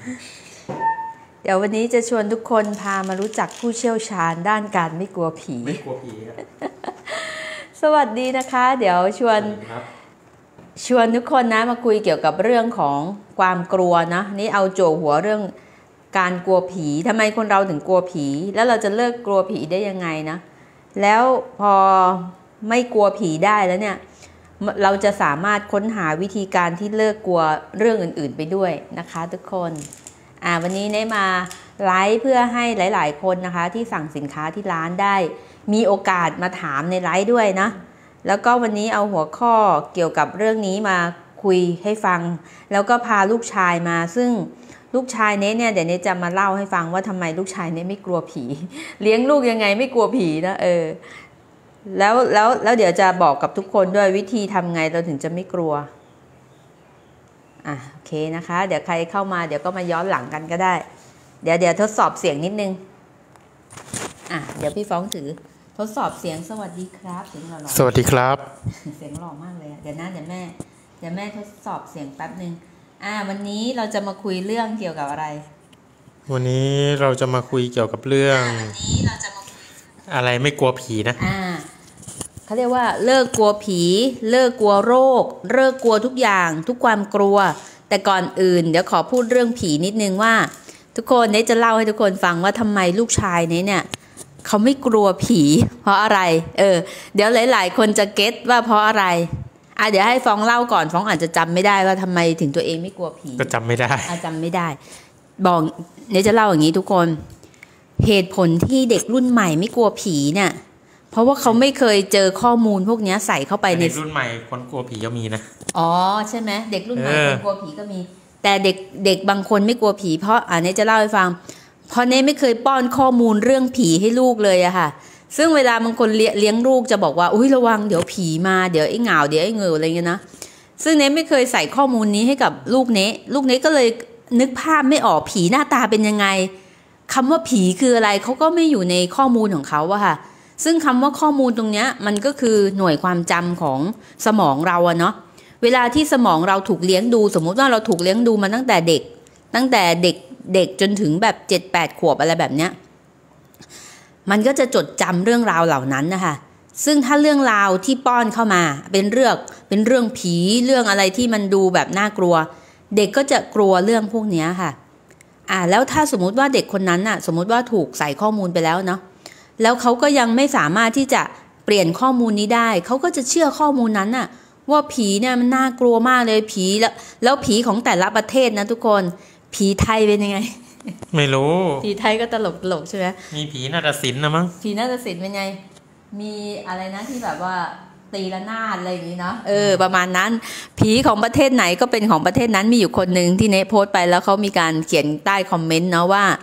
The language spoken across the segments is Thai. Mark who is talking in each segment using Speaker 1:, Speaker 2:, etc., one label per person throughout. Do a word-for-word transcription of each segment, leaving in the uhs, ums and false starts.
Speaker 1: เดี๋ยววันนี้จะชวนทุกคนพามารู้จักผู้เชี่ยวชาญด้านการไม่กลัวผี
Speaker 2: ไม่กลัวผีครับ
Speaker 1: สวัสดีนะคะเดี๋ยวชวนชวนทุกคนนะมาคุยเกี่ยวกับเรื่องของความกลัวนะนี่เอาโจหัวเรื่องการกลัวผีทำไมคนเราถึงกลัวผีแล้วเราจะเลิกกลัวผีได้ยังไงนะแล้วพอไม่กลัวผีได้แล้วเนี่ยเราจะสามารถค้นหาวิธีการที่เลิกกลัวเรื่องอื่นๆไปด้วยนะคะทุกคนอ่าวันนี้เนมาไลฟ์เพื่อให้หลายๆคนนะคะที่สั่งสินค้าที่ร้านได้มีโอกาสมาถามในไลฟ์ด้วยนะแล้วก็วันนี้เอาหัวข้อเกี่ยวกับเรื่องนี้มาคุยให้ฟังแล้วก็พาลูกชายมาซึ่งลูกชายเนเนี่ยเดี๋ยวเนจะมาเล่าให้ฟังว่าทำไมลูกชายเนไม่กลัวผีเลี้ยงลูกยังไงไม่กลัวผีนะเออแล้วแล้วแล้วเดี๋ยวจะบอกกับทุกคนด้วยวิธีทำไงเราถึงจะไม่กลัวอ่ะโอเคนะคะเดี๋ยวใครเข้ามาเดี๋ยวก็มาย้อนหลังกันก็ได้เดี๋ยวเดี๋ยวทดสอบเสียงนิดนึงอ่ะเดี๋ยวพี่ฟ้องถือทดสอบเสียงสวัสดีครับเสียงหล่อๆ
Speaker 2: สวัสดีครับ
Speaker 1: เสียงหล่อมากเลยเดี๋ยวนะเดี๋ยวแม่เดี๋ยวแม่ทดสอบเสียงแป๊บนึงอ่าวันนี้เราจะมาคุยเรื่องเกี่ยวกับอะไร
Speaker 2: วันนี้เราจะมาคุยเกี่ยวกับเรื่อง
Speaker 1: วันนี้เราจะมาคุย
Speaker 2: อะไรไม่กลัวผีนะ
Speaker 1: อ่าเขาเรียกว่าเลิกกลัวผีเลิกกลัวโรคเลิกกลัวทุกอย่างทุกความกลัวแต่ก่อนอื่นเดี๋ยวขอพูดเรื่องผีนิดนึงว่าทุกคนเนี่ยจะเล่าให้ทุกคนฟังว่าทำไมลูกชายเนี่ยเนี่ยเขาไม่กลัวผีเพราะอะไรเออเดี๋ยวหลายๆคนจะเก็ตว่าเพราะอะไรอ่ะเดี๋ยวให้ฟ้องเล่าก่อนฟ้องอาจจะจำไม่ได้ว่าทำไมถึงตัวเองไม่กลัวผี
Speaker 2: ก็จำไม่ได้
Speaker 1: อ่ะจำไม่ได้บอกเนี่ยจะเล่าอย่างนี้ทุกคนเหตุผลที่เด็กรุ่นใหม่ไม่กลัวผีเนี่ยเพราะว่าเขาไม่เคยเจอข้อมูลพวกนี้ใส่เข้าไปใน
Speaker 2: เด็กรุ่นใหม่คนกลัวผีก็มีนะ
Speaker 1: อ๋อใช่ไหมเด็กรุ่นใหม่คนกลัวผีก็มีแต่เด็กเด็กบางคนไม่กลัวผีเพราะอ่ะเนี่ยจะเล่าให้ฟังเพราะเนี่ยไม่เคยป้อนข้อมูลเรื่องผีให้ลูกเลยอะค่ะซึ่งเวลาบางคนเลี้ยงลูกจะบอกว่าอุ้ยระวังเดี๋ยวผีมาเดี๋ยวไอ้เหงาเดี๋ยวไอ้เงืออะไรเงี้ยนะซึ่งเนไม่เคยใส่ข้อมูลนี้ให้กับลูกเนลูกเนก็เลยนึกภาพไม่ออกผีหน้าตาเป็นยังไงคำว่าผีคืออะไรเขาก็ไม่อยู่ในข้อมูลของเขาอะค่ะซึ่งคำว่าข้อมูลตรงเนี้ยมันก็คือหน่วยความจำของสมองเราอะเนาะเวลาที่สมองเราถูกเลี้ยงดูสมมุติว่าเราถูกเลี้ยงดูมาตั้งแต่เด็กตั้งแต่เด็กเด็กจนถึงแบบเจ็ดแปดขวบอะไรแบบเนี้ยมันก็จะจดจำเรื่องราวเหล่านั้นนะคะซึ่งถ้าเรื่องราวที่ป้อนเข้ามาเป็นเรื่องเป็นเรื่องผีเรื่องอะไรที่มันดูแบบน่ากลัวเด็กก็จะกลัวเรื่องพวกนี้ค่ะอ่าแล้วถ้าสมมุติว่าเด็กคนนั้นน่ะสมมุติว่าถูกใส่ข้อมูลไปแล้วเนาะแล้วเขาก็ยังไม่สามารถที่จะเปลี่ยนข้อมูลนี้ได้เขาก็จะเชื่อข้อมูลนั้นน่ะว่าผีเนี่ยมันน่ากลัวมากเลยผีแล้วแล้วผีของแต่ละประเทศนะทุกคนผีไทยเป็นยังไง
Speaker 2: ไม่รู้
Speaker 1: ผีไทยก็ตลกตลกใช่ไหม
Speaker 2: มีผีนาฏศิลป์นะมั้ง
Speaker 1: ผีนาฏศิลป์เป็นไงมีอะไรนะที่แบบว่าตีละนาดอะไรอย่างนี้เนาะเออประมาณนั้นผีของประเทศไหนก็เป็นของประเทศนั้นมีอยู่คนหนึ่งที่เนโพสต์ไปแล้วเขามีการเขียนใต้คอมเมนต์เนาะว่า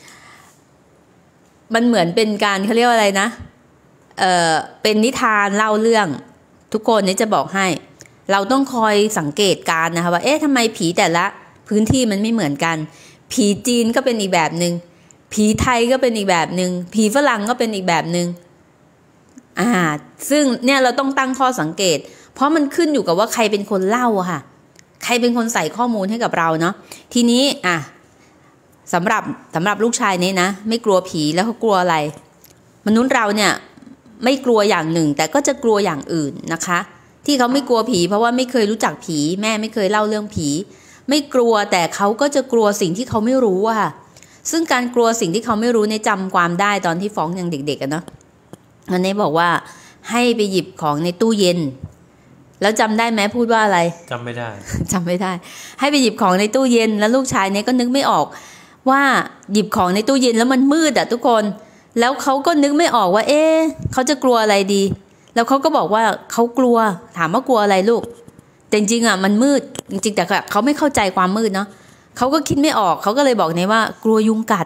Speaker 1: มันเหมือนเป็นการเขาเรียกว่าอะไรนะเออเป็นนิทานเล่าเรื่องทุกคนนี่จะบอกให้เราต้องคอยสังเกตการนะคะว่าเอ๊ะทำไมผีแต่ละพื้นที่มันไม่เหมือนกันผีจีนก็เป็นอีกแบบหนึ่งผีไทยก็เป็นอีกแบบหนึ่งผีฝรั่งก็เป็นอีกแบบหนึ่งอ่าซึ่งเนี่ยเราต้องตั้งข้อสังเกตเพราะมันขึ้นอยู่กับว่าใครเป็นคนเล่าอะค่ะใครเป็นคนใส่ข้อมูลให้กับเราเนาะทีนี้อ่ะสำหรับสำหรับลูกชายนี้นะไม่กลัวผีแล้วเขากลัวอะไรมนุษย์เราเนี่ยไม่กลัวอย่างหนึ่งแต่ก็จะกลัวอย่างอื่นนะคะที่เขาไม่กลัวผีเพราะว่าไม่เคยรู้จักผีแม่ไม่เคยเล่าเรื่องผีไม่กลัวแต่เขาก็จะกลัวสิ่งที่เขาไม่รู้อะค่ะซึ่งการกลัวสิ่งที่เขาไม่รู้เนี่ยจำความได้ตอนที่ฟ้องยังเด็กๆกันเนาะอันนี้บอกว่าให้ไปหยิบของในตู้เย็นแล้วจำได้ไหมพูดว่าอะไร
Speaker 2: จำไม่ได้
Speaker 1: จำไม่ได้ให้ไปหยิบของในตู้เย็นแล้วลูกชายเนี่ยก็นึกไม่ออกว่าหยิบของในตู้เย็นแล้วมันมืดอะทุกคนแล้วเขาก็นึกไม่ออกว่าเอ๊ะเขาจะกลัวอะไรดีแล้วเขาก็บอกว่าเขากลัวถามว่ากลัวอะไรลูกแต่จริงๆอ่ะมันมืดจริงๆแต่เขาไม่เข้าใจความมืดเนาะเขาก็คิดไม่ออกเขาก็เลยบอกเนี่ยว่ากลัวยุงกัด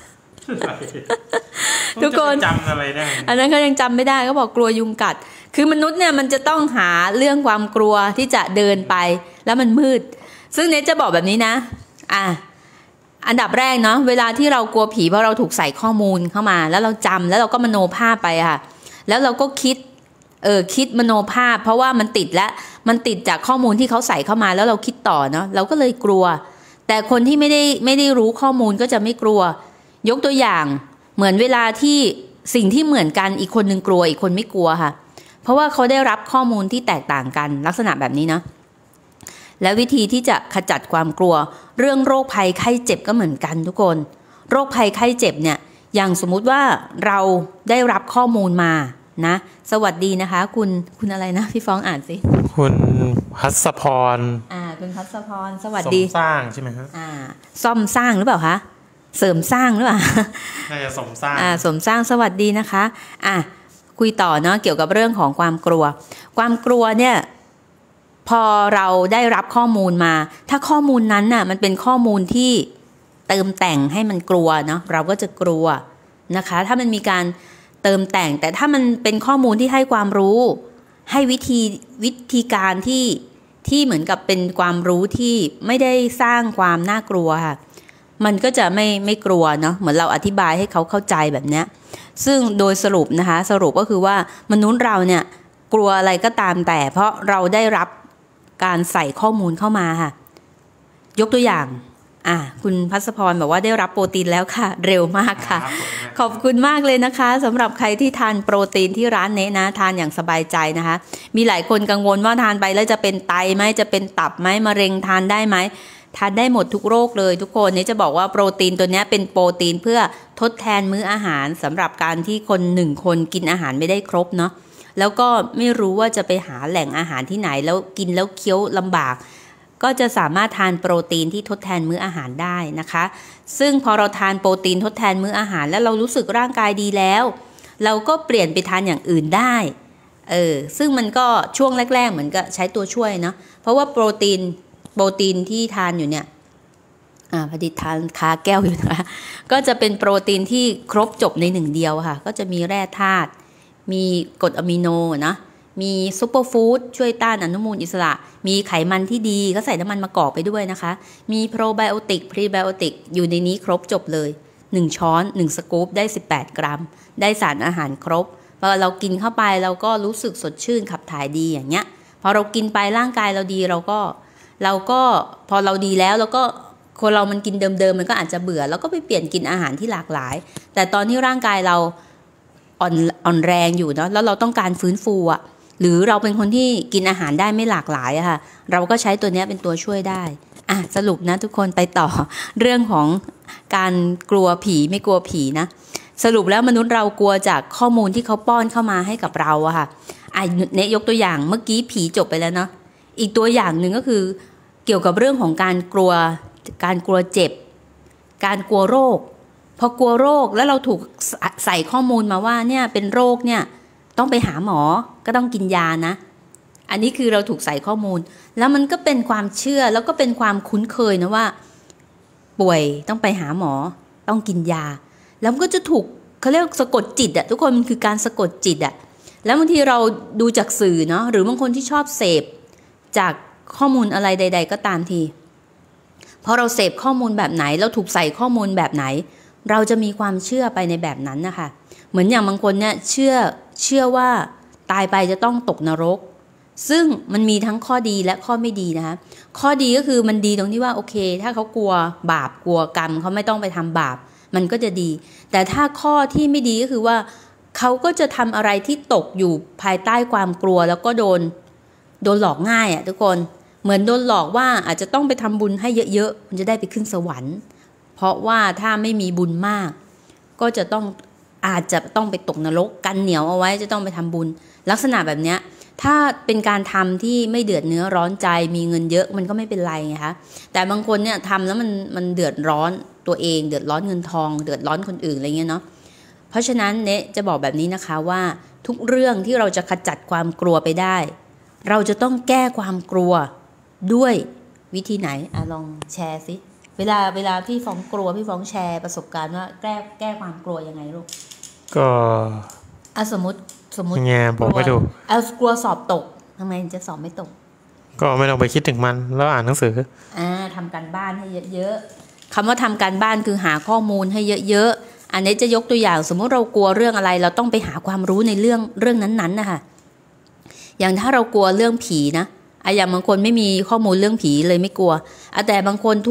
Speaker 1: ทุกคน
Speaker 2: จำอะไรได้
Speaker 1: อันนั้นเขายังจำไม่ได้เขาบอกกลัวยุงกัดคือมนุษย์เนี่ยมันจะต้องหาเรื่องความกลัวที่จะเดินไปแล้วมันมืดซึ่งเนทจะบอกแบบนี้นะอ่ะอันดับแรกเนาะเวลาที่เรากลัวผีเพราะเราถูกใส่ข้อมูลเข้ามาแล้วเราจำแล้วเราก็มโนภาพไปค่ะแล้วเราก็คิดเออคิดมโนภาพเพราะว่ามันติดแล้วมันติดจากข้อมูลที่เขาใส่เข้ามาแล้วเราคิดต่อเนาะเราก็เลยกลัวแต่คนที่ไม่ได้ไม่ได้รู้ข้อมูลก็จะไม่กลัวยกตัวอย่างเหมือนเวลาที่สิ่งที่เหมือนกันอีกคนนึงกลัวอีกคนไม่กลัวค่ะเพราะว่าเขาได้รับข้อมูลที่แตกต่างกันลักษณะแบบนี้นะและวิธีที่จะขจัดความกลัวเรื่องโรคภัยไข้เจ็บก็เหมือนกันทุกคนโรคภัยไข้เจ็บเนี่ยอย่างสมมุติว่าเราได้รับข้อมูลมานะสวัสดีนะคะคุณคุณอะไรนะพี่ฟ้องอ่านสิ
Speaker 2: คุณพัสพร
Speaker 1: อ่าคุณพัสพรสวัสดี
Speaker 2: สร้างใช่ไหมครับ
Speaker 1: อ่าซ่อมสร้างหรือเปล่าคะเสริมสร้างหรือเปล่า
Speaker 2: น่าจะสมสร้าง
Speaker 1: อ่าสมสร้างสวัสดีนะคะอ่ะคุยต่อเนาะเกี่ยวกับเรื่องของความกลัวความกลัวเนี่ยพอเราได้รับข้อมูลมาถ้าข้อมูลนั้นน่ะมันเป็นข้อมูลที่เติมแต่งให้มันกลัวเนาะเราก็จะกลัวนะคะถ้ามันมีการเติมแต่งแต่ถ้ามันเป็นข้อมูลที่ให้ความรู้ให้วิธีวิธีการที่ที่เหมือนกับเป็นความรู้ที่ไม่ได้สร้างความน่ากลัวค่ะมันก็จะไม่ไม่กลัวเนาะเหมือนเราอธิบายให้เขาเข้าใจแบบเนี้ยซึ่งโดยสรุปนะคะสรุปก็คือว่ามนุษย์เราเนี่ยกลัวอะไรก็ตามแต่เพราะเราได้รับการใส่ข้อมูลเข้ามาค่ะยกตัวอย่างอ่ะคุณพัสพรบอกว่าได้รับโปรตีนแล้วค่ะเร็วมากค่ะขอบคุณมากเลยนะคะสำหรับใครที่ทานโปรตีนที่ร้านเนนะทานอย่างสบายใจนะคะมีหลายคนกังวลว่าทานไปแล้วจะเป็นไตไหมจะเป็นตับไหมมะเร็งทานได้ไหมทานได้หมดทุกโรคเลยทุกคนนี่จะบอกว่าโปรตีนตัวนี้เป็นโปรตีนเพื่อทดแทนมื้ออาหารสำหรับการที่คนหนึ่งคนกินอาหารไม่ได้ครบเนาะแล้วก็ไม่รู้ว่าจะไปหาแหล่งอาหารที่ไหนแล้วกินแล้วเคี้ยวลำบากก็จะสามารถทานโปรตีนที่ทดแทนมื้ออาหารได้นะคะซึ่งพอเราทานโปรตีนทดแทนมื้ออาหารแล้วเรารู้สึกร่างกายดีแล้วเราก็เปลี่ยนไปทานอย่างอื่นได้เออซึ่งมันก็ช่วงแรกๆเหมือนกับใช้ตัวช่วยเนาะเพราะว่าโปรตีนโปรตีนที่ทานอยู่เนี่ยอ่าพอดีทานคาแก้วอยู่นะคะก็จะเป็นโปรตีนที่ครบจบในหนึ่งเดียวค่ะก็จะมีแร่ธาตุมีกรดอะมิโนนะมีซูเปอร์ฟู้ดช่วยต้านอนุมูลอิสระมีไขมันที่ดีก็ใส่น้ำมันมะกอกไปด้วยนะคะมีโปรไบโอติกพรีไบโอติกอยู่ในนี้ครบจบเลยหนึ่งช้อนหนึ่งสกู๊ปได้สิบแปดกรัมได้สารอาหารครบพอเรากินเข้าไปเราก็รู้สึกสดชื่นขับถ่ายดีอย่างเงี้ยพอเรากินไปร่างกายเราดีเราก็เราก็พอเราดีแล้วเราก็คนเรามันกินเดิมๆมันก็อาจจะเบื่อแล้วก็ไปเปลี่ยนกินอาหารที่หลากหลายแต่ตอนที่ร่างกายเราอ่อนอ่อนแรงอยู่เนาะแล้วเราต้องการฟื้นฟูอ่ะหรือเราเป็นคนที่กินอาหารได้ไม่หลากหลายอะค่ะเราก็ใช้ตัวนี้เป็นตัวช่วยได้อ่ะสรุปนะทุกคนไปต่อเรื่องของการกลัวผีไม่กลัวผีนะสรุปแล้วมนุษย์เรากลัวจากข้อมูลที่เขาป้อนเข้ามาให้กับเราอะค่ะอ่ะเนี่ยยกตัวอย่างเมื่อกี้ผีจบไปแล้วเนาะอีกตัวอย่างหนึ่งก็คือเกี่ยวกับเรื่องของการกลัวการกลัวเจ็บการกลัวโรคพอกลัวโรคแล้วเราถูกใส่ข้อมูลมาว่าเนี่ยเป็นโรคเนี่ยต้องไปหาหมอก็ต้องกินยานะอันนี้คือเราถูกใส่ข้อมูลแล้วมันก็เป็นความเชื่อแล้วก็เป็นความคุ้นเคยนะว่าป่วยต้องไปหาหมอต้องกินยาแล้วมันก็จะถูกเขาเรียกสะกดจิตอะทุกคนมันคือการสะกดจิตอะแล้วบางทีเราดูจากสื่อเนาะหรือบางคนที่ชอบเสพจากข้อมูลอะไรใดๆก็ตามทีพอเราเสพข้อมูลแบบไหนเราถูกใส่ข้อมูลแบบไหนเราจะมีความเชื่อไปในแบบนั้นนะคะเหมือนอย่างบางคนเนี่ยเชื่อเชื่อว่าตายไปจะต้องตกนรกซึ่งมันมีทั้งข้อดีและข้อไม่ดีนะคะข้อดีก็คือมันดีตรงที่ว่าโอเคถ้าเขากลัวบาปกลัวกรรมเขาไม่ต้องไปทำบาปมันก็จะดีแต่ถ้าข้อที่ไม่ดีก็คือว่าเขาก็จะทำอะไรที่ตกอยู่ภายใต้ความกลัวแล้วก็โดนโดนหลอกง่ายอ่ะทุกคนเหมือนโดนหลอกว่าอาจจะต้องไปทำบุญให้เยอะๆมันจะได้ไปขึ้นสวรรค์เพราะว่าถ้าไม่มีบุญมากก็จะต้องอาจจะต้องไปตกนรกกันเหนียวเอาไว้จะต้องไปทำบุญลักษณะแบบเนี้ยถ้าเป็นการทำที่ไม่เดือดเนื้อร้อนใจมีเงินเยอะมันก็ไม่เป็นไรไงคะแต่บางคนเนี่ยทำแล้วมันมันเดือดร้อนตัวเองเดือดร้อนเงินทองเดือดร้อนคนอื่นอะไรเงี้ยเนาะเพราะฉะนั้นเนะจะบอกแบบนี้นะคะว่าทุกเรื่องที่เราจะขจัดความกลัวไปได้เราจะต้องแก้ความกลัวด้วยวิธีไหนอ่ะลองแชร์สิเวลาเวลาพี่ฟ้องกลัวพี่ฟ้องแชร์ประสบการณ์ว่าแก้แก้ความกลัวยังไงลูก
Speaker 2: ก็
Speaker 1: อ่ะสมมติสมมติ
Speaker 2: ไงบอกไม่ถูก
Speaker 1: เอากลัวสอบตกทำไมจะสอบไม่ตก
Speaker 2: ก็ไม่ต้องไปคิดถึงมันแล้วอ่านหนังสือ
Speaker 1: อ่าทำการบ้านให้เยอะๆคำว่าทำการบ้านคือหาข้อมูลให้เยอะๆอันนี้จะยกตัวอย่างสมมติเรากลัวเรื่องอะไรเราต้องไปหาความรู้ในเรื่องเรื่องนั้นๆนะคะอย่างถ้าเรากลัวเรื่องผีนะอะอย่างบางคนไม่มีข้อมูลเรื่องผีเลยไม่กลัวแต่บางคนถูก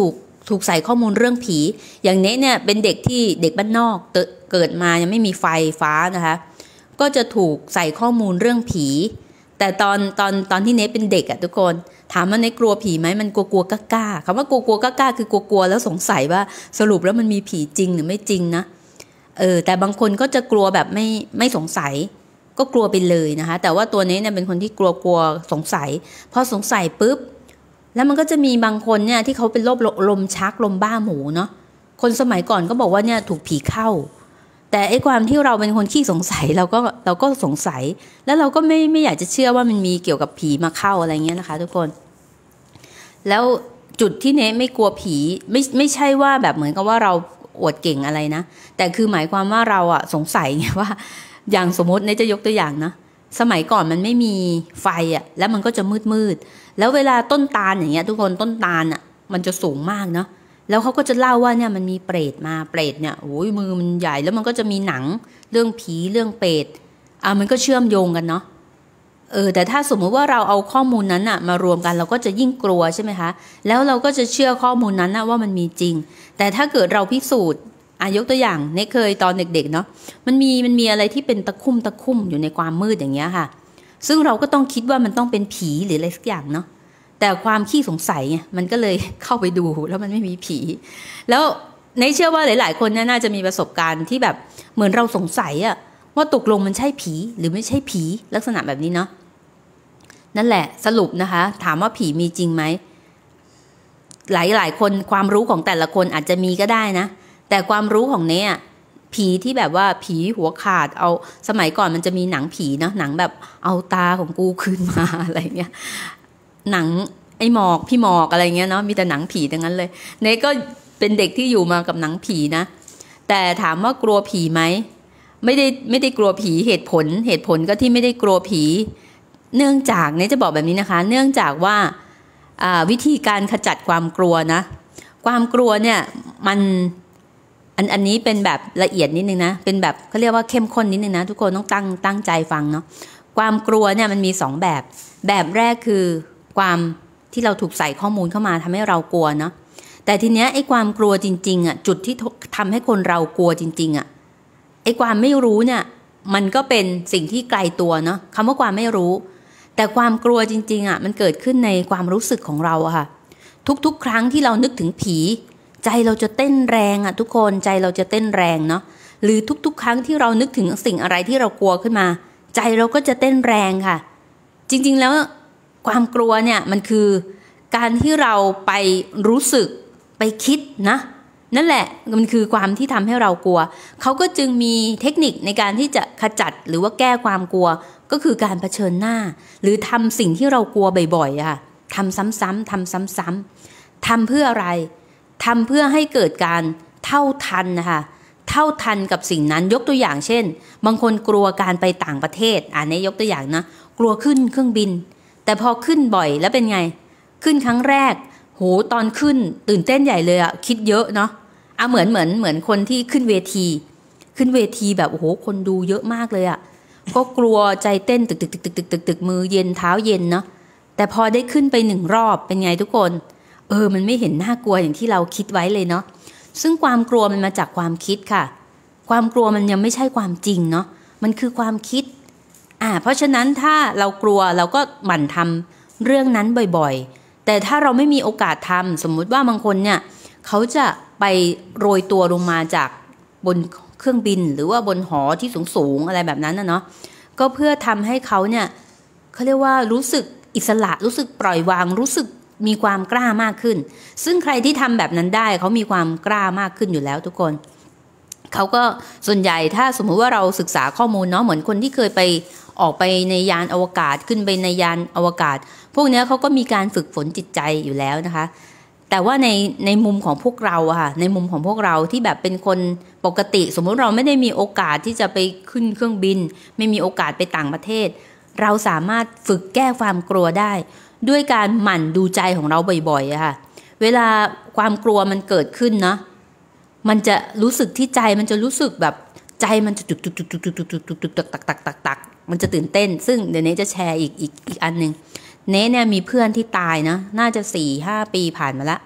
Speaker 1: ถูกใส่ข้อมูลเรื่องผีอย่างเนี้ยเนี่ยเป็นเด็กที่เด็กบ้านนอกเกิดมายังไม่มีไฟฟ้านะคะก็จะถูกใส่ข้อมูลเรื่องผีแต่ตอนตอนตอนที่เนทเป็นเด็กอะทุกคนถามว่าเนทกลัวผีไหมมันกลัวกลัวกล้าๆคำว่ากลัวกลัวกล้าๆคือกลัวกลัวแล้วสงสัยว่าสรุปแล้วมันมีผีจริงหรือไม่จริงนะเออแต่บางคนก็จะกลัวแบบไม่ไม่สงสัยก็กลัวไปเลยนะคะแต่ว่าตัวเนทเนี่ยเป็นคนที่กลัวกลัวสงสัยพอสงสัยปุ๊บแล้วมันก็จะมีบางคนเนี่ยที่เขาเป็นโรคลมชักลมบ้าหมูเนาะคนสมัยก่อนก็บอกว่าเนี่ยถูกผีเข้าแต่ไอ้ความที่เราเป็นคนขี้สงสัยเราก็เราก็สงสัยแล้วเราก็ไม่ไม่อยากจะเชื่อว่ามันมีเกี่ยวกับผีมาเข้าอะไรเงี้ยนะคะทุกคนแล้วจุดที่เนทไม่กลัวผีไม่ไม่ใช่ว่าแบบเหมือนกับว่าเราอวดเก่งอะไรนะแต่คือหมายความว่าเราอะสงสัยไงว่าอย่างสมมติเนทจะยกตัวอย่างนะสมัยก่อนมันไม่มีไฟอะแล้วมันก็จะมืดมืดแล้วเวลาต้นตาลอย่างเงี้ยทุกคนต้นตาลอะมันจะสูงมากเนาะแล้วเขาก็จะเล่าว่าเนี่ยมันมีเปรตมาเปรตเนี่ยโอ้ยมือมันใหญ่แล้วมันก็จะมีหนังเรื่องผีเรื่องเปรตอ่ะมันก็เชื่อมโยงกันเนาะเออแต่ถ้าสมมุติว่าเราเอาข้อมูลนั้นอะมารวมกันเราก็จะยิ่งกลัวใช่ไหมคะแล้วเราก็จะเชื่อข้อมูลนั้นนะว่ามันมีจริงแต่ถ้าเกิดเราพิสูจน์อายกตัวอย่างเนเคยตอนเด็กๆเนาะมันมีมันมีอะไรที่เป็นตะคุ่มตะคุ่มอยู่ในความมืดอย่างเงี้ยค่ะซึ่งเราก็ต้องคิดว่ามันต้องเป็นผีหรืออะไรสักอย่างเนาะแต่ความขี้สงสัยไงมันก็เลยเข้าไปดูแล้วมันไม่มีผีแล้วในเชื่อว่าหลายๆคนน่าจะมีประสบการณ์ที่แบบเหมือนเราสงสัยอะว่าตกลงมันใช่ผีหรือไม่ใช่ผีลักษณะแบบนี้เนาะนั่นแหละสรุปนะคะถามว่าผีมีจริงไหมหลายๆคนความรู้ของแต่ละคนอาจจะมีก็ได้นะแต่ความรู้ของเนี้ยผีที่แบบว่าผีหัวขาดเอาสมัยก่อนมันจะมีหนังผีเนาะหนังแบบเอาตาของกูคืนมาอะไรเงี้ยหนังไอ้หมอกพี่หมอกอะไรเงี้ยเนาะมีแต่หนังผีทั้งนั้นเลยเนยก็เป็นเด็กที่อยู่มากับหนังผีนะแต่ถามว่ากลัวผีไหมไม่ได้ไม่ได้กลัวผีเหตุผลเหตุผลก็ที่ไม่ได้กลัวผีเนื่องจากเนยจะบอกแบบนี้นะคะเนื่องจากว่าวิธีการขจัดความกลัวนะความกลัวเนี่ยมันอันอันนี้เป็นแบบละเอียดนิดนึงนะเป็นแบบเขาเรียกว่าเข้มข้นนิดนึงนะทุกคนต้องตั้งตั้งใจฟังเนาะความกลัวเนี่ยมันมีสองแบบแบบแรกคือความที่เราถูกใส่ข้อมูลเข้ามาทำให้เรากลัวเนาะแต่ทีเนี้ยไอ้ความกลัวจริงๆอ่ะจุดที่ทำให้คนเรากลัวจริงๆอ่ะไอ้ความไม่รู้เนี่ยมันก็เป็นสิ่งที่ไกลตัวเนาะคำว่าความไม่รู้แต่ความกลัวจริงๆอ่ะมันเกิดขึ้นในความรู้สึกของเราอะค่ะทุกๆครั้งที่เรานึกถึงผีใจเราจะเต้นแรงอ่ะทุกคนใจเราจะเต้นแรงเนาะหรือทุกๆครั้งที่เรานึกถึงสิ่งอะไรที่เรากลัวขึ้นมาใจเราก็จะเต้นแรงค่ะจริงๆแล้วความกลัวเนี่ยมันคือการที่เราไปรู้สึกไปคิดนะนั่นแหละมันคือความที่ทำให้เรากลัวเขาก็จึงมีเทคนิคในการที่จะขจัดหรือว่าแก้ความกลัวก็คือการเผชิญหน้าหรือทำสิ่งที่เรากลัวบ่อยๆค่ะทำซ้ำๆทำซ้ำๆทำเพื่ออะไรทำเพื่อให้เกิดการเท่าทันนะคะเท่าทันกับสิ่งนั้นยกตัวอย่างเช่นบางคนกลัวการไปต่างประเทศอ่านนี้ยกตัวอย่างนะกลัวขึ้นเครื่องบินแต่พอขึ้นบ่อยแล้วเป็นไงขึ้นครั้งแรกโหตอนขึ้นตื่นเต้นใหญ่เลยอะคิดเยอะเนาะอ่ะเหมือนเหมือนเหมือนคนที่ขึ้นเวทีขึ้นเวทีแบบโอ้โหคนดูเยอะมากเลยอะก็กลัวใจเต้นตึกตึกตึกตึกตึกตึกตึกมือเย็นเท้าเย็นเนาะแต่พอได้ขึ้นไปหนึ่งรอบเป็นไงทุกคนเออมันไม่เห็นน่ากลัวอย่างที่เราคิดไว้เลยเนาะซึ่งความกลัวมันมาจากความคิดค่ะความกลัวมันยังไม่ใช่ความจริงเนาะมันคือความคิดอ่าเพราะฉะนั้นถ้าเรากลัวเราก็หมั่นทำเรื่องนั้นบ่อยๆแต่ถ้าเราไม่มีโอกาสทำสมมุติว่าบางคนเนี่ยเขาจะไปโรยตัวลงมาจากบนเครื่องบินหรือว่าบนหอที่สูงๆอะไรแบบนั้นนะเนาะก็เพื่อทำให้เขาเนี่ยเขาเรียกว่ารู้สึกอิสระรู้สึกปล่อยวางรู้สึกมีความกล้ามากขึ้นซึ่งใครที่ทำแบบนั้นได้เขามีความกล้ามากขึ้นอยู่แล้วทุกคนเขาก็ส่วนใหญ่ถ้าสมมุติว่าเราศึกษาข้อมูลเนาะเหมือนคนที่เคยไปออกไปในยานอวกาศขึ้นไปในยานอวกาศพวกนี้เขาก็มีการฝึกฝนจิตใจอยู่แล้วนะคะแต่ว่าในในมุมของพวกเราอะค่ะในมุมของพวกเราที่แบบเป็นคนปกติสมมุติเราไม่ได้มีโอกาสที่จะไปขึ้นเครื่องบินไม่มีโอกาสไปต่างประเทศเราสามารถฝึกแก้ความกลัวได้ด้วยการหมั่นดูใจของเราบ่อยๆอะค่ะเวลาความกลัวมันเกิดขึ้นเนาะมันจะรู้สึกที่ใจมันจะรู้สึกแบบใจมันจะตุกตุกตุกตุกตุกตุกตุกตุกตุกตักตักตักตักตักมันจะตื่นเต้นซึ่งเดี๋ยวนี้จะแชร์อีกอีกอีกอันนึงเน้เนี่ยมีเพื่อนที่ตายนะน่าจะสี่ห้าปีผ่านมาละ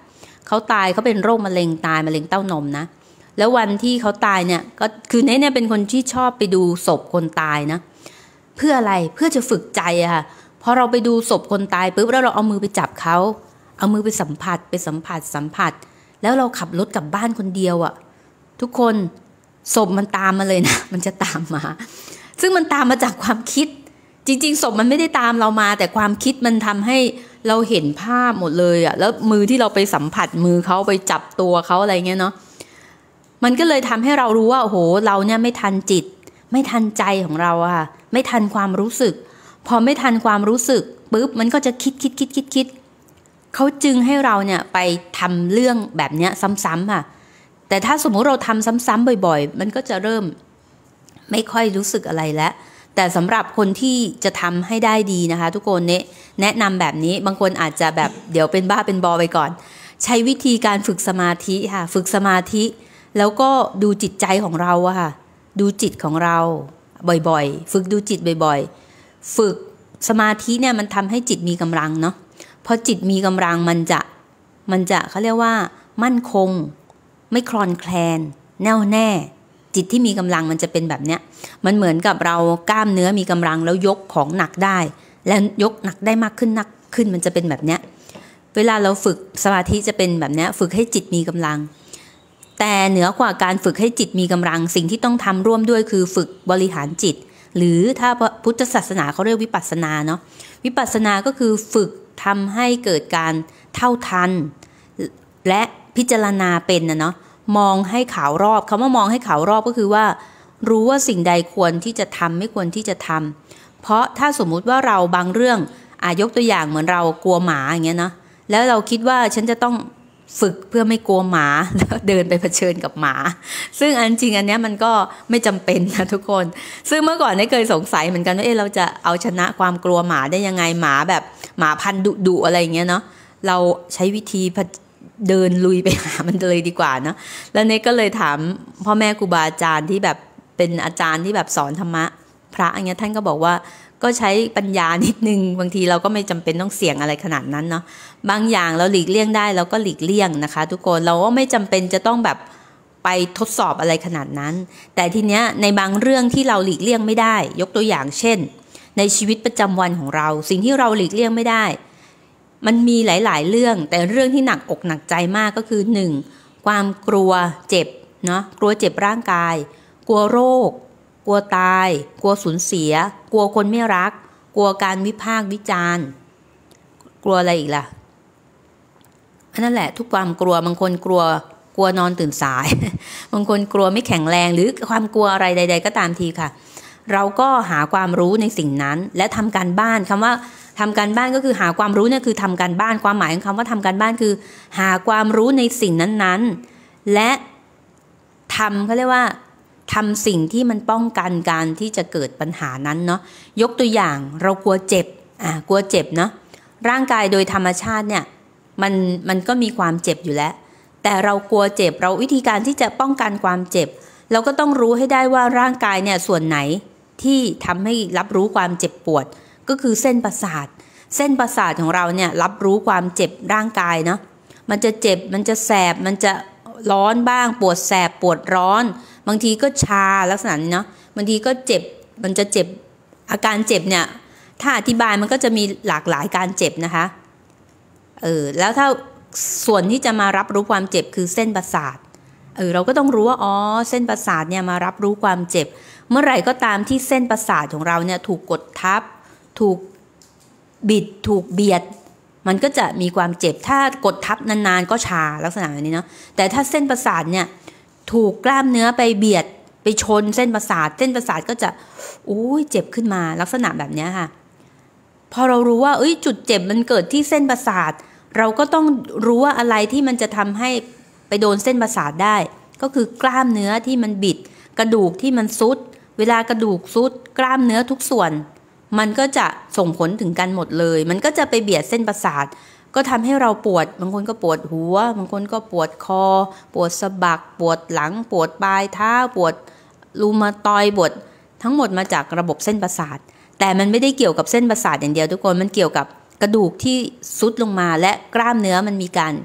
Speaker 1: เขาตายเขาเป็นโรคมะเร็งตายมะเร็งเต้านมนะแล้ววันที่เขาตายเนี่ยก็คือเนเนี่ยเป็นคนที่ชอบไปดูศพคนตายนะเพื่ออะไรเพื่อจะฝึกใจอะค่ะพอเราไปดูศพคนตายปุ๊บแล้วเราเอามือไปจับเขาเอามือไปสัมผัสไปสัมผัสสัมผัสแล้วเราขับรถกลับบ้านคนเดียวอะทุกคนศพมันตามมาเลยนะมันจะตามมาซึ่งมันตามมาจากความคิดจริงๆศพมันไม่ได้ตามเรามาแต่ความคิดมันทำให้เราเห็นภาพหมดเลยอะแล้วมือที่เราไปสัมผัสมือเขาไปจับตัวเขาอะไรเงี้ยเนาะมันก็เลยทำให้เรารู้ว่าโอ้โหเราเนี่ยไม่ทันจิตไม่ทันใจของเราอะค่ะไม่ทันความรู้สึกพอไม่ทันความรู้สึกปุ๊บมันก็จะคิดคิดคิดคิดคิดเขาจึงให้เราเนี่ยไปทำเรื่องแบบเนี้ยซ้ำๆค่ะแต่ถ้าสมมุติเราทำซ้ำๆบ่อยๆมันก็จะเริ่มไม่ค่อยรู้สึกอะไรแล้วแต่สำหรับคนที่จะทำให้ได้ดีนะคะทุกคนเนี่ยแนะนำแบบนี้บางคนอาจจะแบบเดี๋ยวเป็นบ้าเป็นบอไปก่อนใช้วิธีการฝึกสมาธิค่ะฝึกสมาธิแล้วก็ดูจิตใจของเราอะค่ะดูจิตของเราบ่อยๆฝึกดูจิตบ่อยๆฝึกสมาธิเนี่ยมันทำให้จิตมีกำลังเนาะพอจิตมีกำลังมันจะมันจะเขาเรียกว่ามั่นคงไม่คลอนแคลนแน่วแน่จิตที่มีกำลังมันจะเป็นแบบเนี้ยมันเหมือนกับเรากล้ามเนื้อมีกำลังแล้วยกของหนักได้แล้วยกหนักได้มากขึ้นหนักขึ้นมันจะเป็นแบบเนี้ยเวลาเราฝึกสมาธิจะเป็นแบบเนี้ยฝึกให้จิตมีกำลังแต่เหนือกว่าการฝึกให้จิตมีกำลังสิ่งที่ต้องทำร่วมด้วยคือฝึกบริหารจิตหรือถ้าพุทธศาสนาเขาเรียกวิปัสสนาเนาะวิปัสสนาก็คือฝึกทำให้เกิดการเท่าทันและพิจารณาเป็นนะเนาะมองให้ขาวรอบคำว่ามองให้ขาวรอบก็คือว่ารู้ว่าสิ่งใดควรที่จะทำไม่ควรที่จะทำเพราะถ้าสมมุติว่าเราบางเรื่องอ่ะยกตัวอย่างเหมือนเรากลัวหมาอย่างเงี้ยนะแล้วเราคิดว่าฉันจะต้องฝึกเพื่อไม่กลัวหมาแล้วเดินไปเผชิญกับหมาซึ่งอันจริงอันเนี้ยมันก็ไม่จำเป็นนะทุกคนซึ่งเมื่อก่อนเนี่ยเคยสงสัยเหมือนกันว่าเอ๊ะเราจะเอาชนะความกลัวหมาได้ยังไงหมาแบบหมาพันธุ์ดุๆอะไรอย่างเงี้ยเนาะเราใช้วิธีเดินลุยไปหามันเลยดีกว่าเนาะแล้วเนี่ยก็เลยถามพ่อแม่ครูบาอาจารย์ที่แบบเป็นอาจารย์ที่แบบสอนธรรมะพระอย่างเงี้ยท่านก็บอกว่าก็ใช้ปัญญานิดนึงบางทีเราก็ไม่จำเป็นต้องเสี่ยงอะไรขนาดนั้นเนาะบางอย่างเราหลีกเลี่ยงได้เราก็หลีกเลี่ยงนะคะทุกคนเราก็ไม่จำเป็นจะต้องแบบไปทดสอบอะไรขนาดนั้นแต่ทีเนี้ยในบางเรื่องที่เราหลีกเลี่ยงไม่ได้ยกตัวอย่างเช่นในชีวิตประจำวันของเราสิ่งที่เราหลีกเลี่ยงไม่ได้มันมีหลายๆเรื่องแต่เรื่องที่หนักอกหนักใจมากก็คือหนึ่งความกลัวเจ็บเนาะกลัวเจ็บร่างกายกลัวโรคกลัวตายกลัวสูญเสียกลัวคนไม่รักกลัวการวิพากษ์วิจารณ์กลัวอะไรอีกล่ะอันนั้นแหละทุกความกลัวบางคนกลัวกลัวนอนตื่นสาย บางคนกลัวไม่แข็งแรงหรือความกลัวอะไรใดๆก็ตามทีค่ะเราก็หาความรู้ในสิ่งนั้นและทำการบ้านคำว่าทำการบ้านก็คือหาความรู้เนี่ยคือทำการบ้านความหมายของคำว่าทำการบ้านคือหาความรู้ในสิ่งนั้นๆและทำเขาเรียกว่าทำสิ่งที่มันป้องกันการที่จะเกิดปัญหานั้นเนาะยกตัวอย่างเรากลัวเจ็บอ่ากลัวเจ็บเนาะร่างกายโดยธรรมชาติเนี่ยมันมันก็มีความเจ็บอยู่แล้วแต่เรากลัวเจ็บเราวิธีการที่จะป้องกันความเจ็บเราก็ต้องรู้ให้ได้ว่าร่างกายเนี่ยส่วนไหนที่ทำให้รับรู้ความเจ็บปวดก็คือเส้นประสาทเส้นประสาทของเราเนี่ยรับรู้ความเจ็บร่างกายเนาะมันจะเจ็บมันจะแสบมันจะร้อนบ้างปวดแสบปวดร้อนบางทีก็ชาลักษณะนี้เนาะบางทีก็เจ็บมันจะเจ็บอาการเจ็บเนี่ยถ้าอธิบายมันก็จะมีหลากหลายการเจ็บนะคะเออแล้วถ้าส่วนที่จะมารับรู้ความเจ็บคือเส้นประสาทเออเราก็ต้องรู้ว่าอ๋อเส้นประสาทเนี่ยมารับรู้ความเจ็บเมื่อไหร่ก็ตามที่เส้นประสาทของเราเนี่ยถูกกดทับถูกบิดถูกเบียดมันก็จะมีความเจ็บถ้ากดทับนานๆก็ชาลักษณะแบบนี้เนาะแต่ถ้าเส้นประสาทเนี่ยถูกกล้ามเนื้อไปเบียดไปชนเส้นประสาทเส้นประสาทก็จะอุ้ยเจ็บขึ้นมาลักษณะแบบนี้ค่ะพอเรารู้ว่าเอ้ยจุดเจ็บมันเกิดที่เส้นประสาทเราก็ต้องรู้ว่าอะไรที่มันจะทำให้ไปโดนเส้นประสาทได้ก็คือกล้ามเนื้อที่มันบิดกระดูกที่มันซุดเวลากระดูกซุดกล้ามเนื้อทุกส่วนมันก็จะส่งผลถึงกันหมดเลยมันก็จะไปเบียดเส้นประสาทก็ทำให้เราปวดบางคนก็ปวดหัวบางคนก็ปวดคอปวดสะบักปวดหลังปวดปลายเท้าปวดรูมาตอยด์ปวดทั้งหมดมาจากระบบเส้นประสาทแต่มันไม่ได้เกี่ยวกับเส้นประสาทอย่างเดียวทุกคนมันเกี่ยวกับกระดูกที่ซุดลงมาและกล้ามเนื้อมันมีการ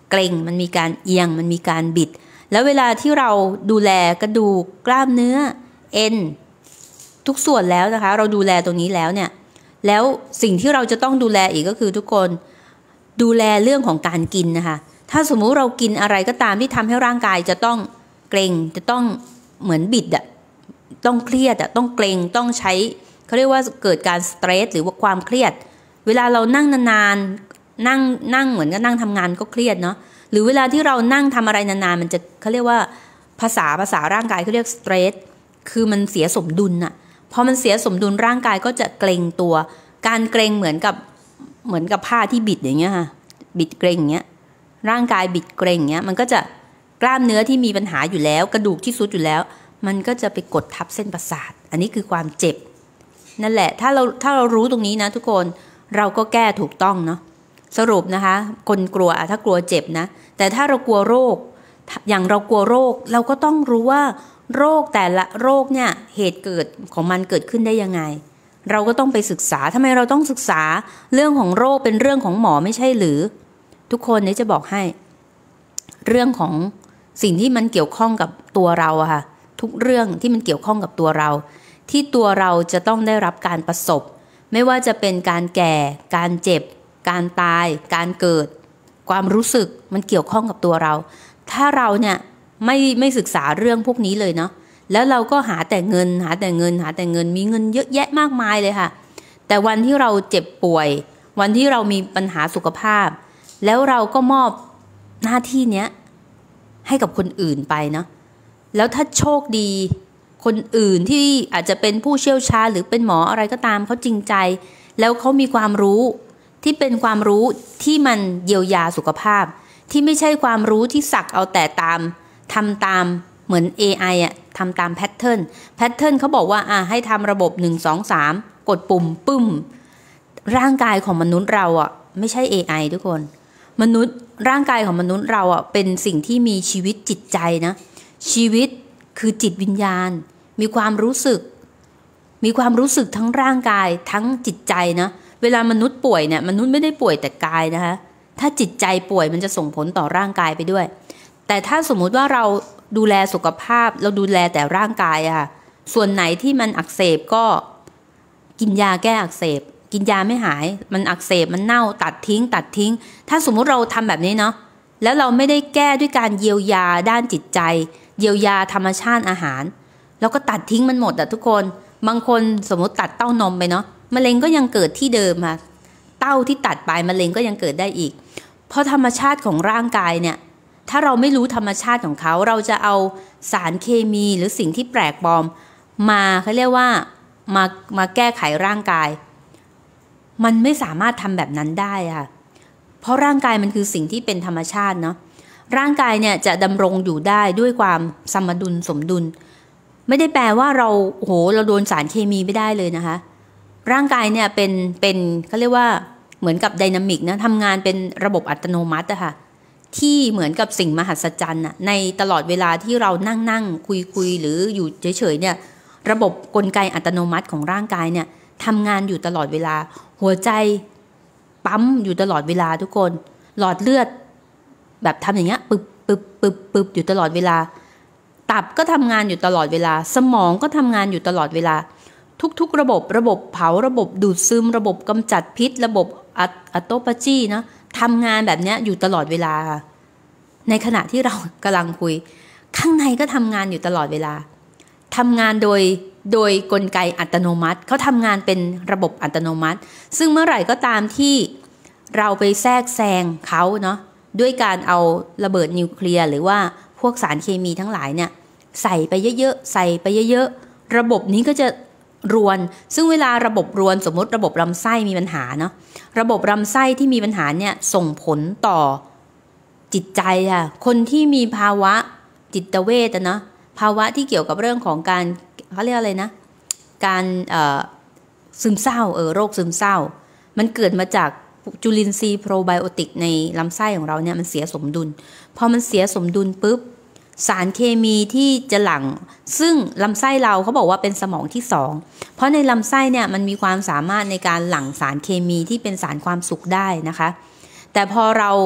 Speaker 1: เกร็งมันมีการเอียงมันมีการบิดแล้วเวลาที่เราดูแลกระดูกกล้ามเนื้อเอ็นทุกส่วนแล้วนะคะเราดูแลตรงนี้แล้วเนี่ยแล้วสิ่งที่เราจะต้องดูแลอีกก็คือทุกคนดูแลเรื่องของการกินนะคะถ้าสมมุติเรากินอะไรก็ตามที่ทำให้ร่างกายจะต้องเกร็งจะต้องเหมือนบิดอะต้องเครียดอะต้องเกร็งต้องใช้เขาเรียกว่าเกิดการสเตรสหรือว่าความเครียดเวลาเรานั่งนานๆนั่งนั่งเหมือนกับนั่งทำงานก็เครียดเนาะหรือเวลาที่เรานั่งทำอะไรนานๆมันจะเขาเรียกว่าภาษาภาษาร่างกายเขาเรียกสเตรสคือมันเสียสมดุลอะพอมันเสียสมดุลร่างกายก็จะเกร็งตัวการเกร็งเหมือนกับเหมือนกับผ้าที่บิดอย่างเงี้ยค่ะบิดเกร็งอย่างเงี้ยร่างกายบิดเกร็งอย่างเงี้ยมันก็จะกล้ามเนื้อที่มีปัญหาอยู่แล้วกระดูกที่ซุดอยู่แล้วมันก็จะไปกดทับเส้นประสาทอันนี้คือความเจ็บนั่นแหละถ้าเราถ้าเรารู้ตรงนี้นะทุกคนเราก็แก้ถูกต้องเนาะสรุปนะคะคนกลัวถ้ากลัวเจ็บนะแต่ถ้าเรากลัวโรคอย่างเรากลัวโรคเราก็ต้องรู้ว่าโรคแต่ละโรคเนี่ยเหตุเกิดของมันเกิดขึ้นได้ยังไงเราก็ต้องไปศึกษาทำไมเราต้องศึกษาเรื่องของโรคเป็นเรื่องของหมอไม่ใช่หรือทุกคนเนี่ยจะบอกให้เรื่องของสิ่งที่มันเกี่ยวข้องกับตัวเราอะค่ะทุกเรื่องที่มันเกี่ยวข้องกับตัวเราที่ตัวเราจะต้องได้รับการประสบไม่ว่าจะเป็นการแก่การเจ็บการตายการเกิดความรู้สึกมันเกี่ยวข้องกับตัวเราถ้าเราเนี่ยไม่ไม่ศึกษาเรื่องพวกนี้เลยเนาะแล้วเราก็หาแต่เงินหาแต่เงินหาแต่เงินมีเงินเยอะแยะมากมายเลยค่ะแต่วันที่เราเจ็บป่วยวันที่เรามีปัญหาสุขภาพแล้วเราก็มอบหน้าที่เนี้ยให้กับคนอื่นไปเนาะแล้วถ้าโชคดีคนอื่นที่อาจจะเป็นผู้เชี่ยวชาญหรือเป็นหมออะไรก็ตามเขาจริงใจแล้วเขามีความรู้ที่เป็นความรู้ที่มันเยียวยาสุขภาพที่ไม่ใช่ความรู้ที่สักเอาแต่ตามทำตามเหมือน เอ ไอ อ่ะทำตามแพทเทิร์นแพทเทิร์นเขาบอกว่าอ่ะให้ทำระบบหนึ่ง สอง สามกดปุ่มปึ้มร่างกายของมนุษย์เราอ่ะไม่ใช่ เอ ไอ ทุกคนมนุษย์ร่างกายของมนุษย์เราอ่ะเป็นสิ่งที่มีชีวิตจิตใจนะชีวิตคือจิตวิญญาณมีความรู้สึกมีความรู้สึกทั้งร่างกายทั้งจิตใจนะเวลามนุษย์ป่วยเนี่ยมนุษย์ไม่ได้ป่วยแต่กายนะคะถ้าจิตใจป่วยมันจะส่งผลต่อร่างกายไปด้วยแต่ถ้าสมมุติว่าเราดูแลสุขภาพเราดูแลแต่ร่างกายอะค่ะส่วนไหนที่มันอักเสบก็กินยาแก้อักเสบกินยาไม่หายมันอักเสบมันเน่าตัดทิ้งตัดทิ้งถ้าสมมุติเราทำแบบนี้เนาะแล้วเราไม่ได้แก้ด้วยการเยียวยาด้านจิตใจเยียวยาธรรมชาติอาหารแล้วก็ตัดทิ้งมันหมดอะทุกคนบางคนสมมติตัดเต้านมไปเนาะมะเร็งก็ยังเกิดที่เดิมค่ะเต้าที่ตัดไปมะเร็งก็ยังเกิดได้อีกเพราะธรรมชาติของร่างกายเนี่ยถ้าเราไม่รู้ธรรมชาติของเขาเราจะเอาสารเคมีหรือสิ่งที่แปลกปลอมมาเขาเรียกว่ามามาแก้ไขร่างกายมันไม่สามารถทำแบบนั้นได้ค่ะเพราะร่างกายมันคือสิ่งที่เป็นธรรมชาติเนาะร่างกายเนี่ยจะดำรงอยู่ได้ด้วยความสมดุลสมดุลไม่ได้แปลว่าเราโอ้โหเราโดนสารเคมีไม่ได้เลยนะคะร่างกายเนี่ยเป็นเป็นเขาเรียกว่าเหมือนกับไดนามิกนะทำงานเป็นระบบอัตโนมัติอะค่ะที่เหมือนกับสิ่งมหัศจรรย์อะในตลอดเวลาที่เรานั่งนั่งคุยคุยหรืออยู่เฉยๆเนี่ยระบบกลไกอัตโนมัติของร่างกายเนี่ยทำงานอยู่ตลอดเวลาหัวใจปั๊มอยู่ตลอดเวลาทุกคนหลอดเลือดแบบทำอย่างเงี้ยปึ๊บปึ๊บปึ๊บปึ๊บอยู่ตลอดเวลาตับก็ทำงานอยู่ตลอดเวลาสมองก็ทำงานอยู่ตลอดเวลาทุกๆระบบระบบเผาระบบดูดซึมระบบกำจัดพิษระบบอะโตปาจีนะทำงานแบบนี้อยู่ตลอดเวลาในขณะที่เรากำลังคุยข้างในก็ทำงานอยู่ตลอดเวลาทำงานโดยโดยกลไกอัตโนมัติเขาทำงานเป็นระบบอัตโนมัติซึ่งเมื่อไหร่ก็ตามที่เราไปแทรกแซงเขาเนาะด้วยการเอาระเบิดนิวเคลียร์หรือว่าพวกสารเคมีทั้งหลายเนี่ยใส่ไปเยอะๆใส่ไปเยอะๆระบบนี้ก็จะรวนซึ่งเวลาระบบรวนสมมติระบบลำไส้มีปัญหาเนาะระบบลำไส้ที่มีปัญหาเนี่ยส่งผลต่อจิตใจค่ะคนที่มีภาวะจิตเวชนะภาวะที่เกี่ยวกับเรื่องของการเขาเรียกอะไรนะการซึมเศร้าเออโรคซึมเศร้ามันเกิดมาจากจุลินทรีย์โปรไบโอติกในลำไส้ของเราเนี่ยมันเสียสมดุลพอมันเสียสมดุลปุ๊บสารเคมีที่จะหลั่งซึ่งลำไส้เราเขาบอกว่าเป็นสมองที่สองเพราะในลำไส้เนี่ยมันมีความสามารถในการหลั่งสารเคมีที่เป็นสารความสุขได้นะคะแต่พอเรา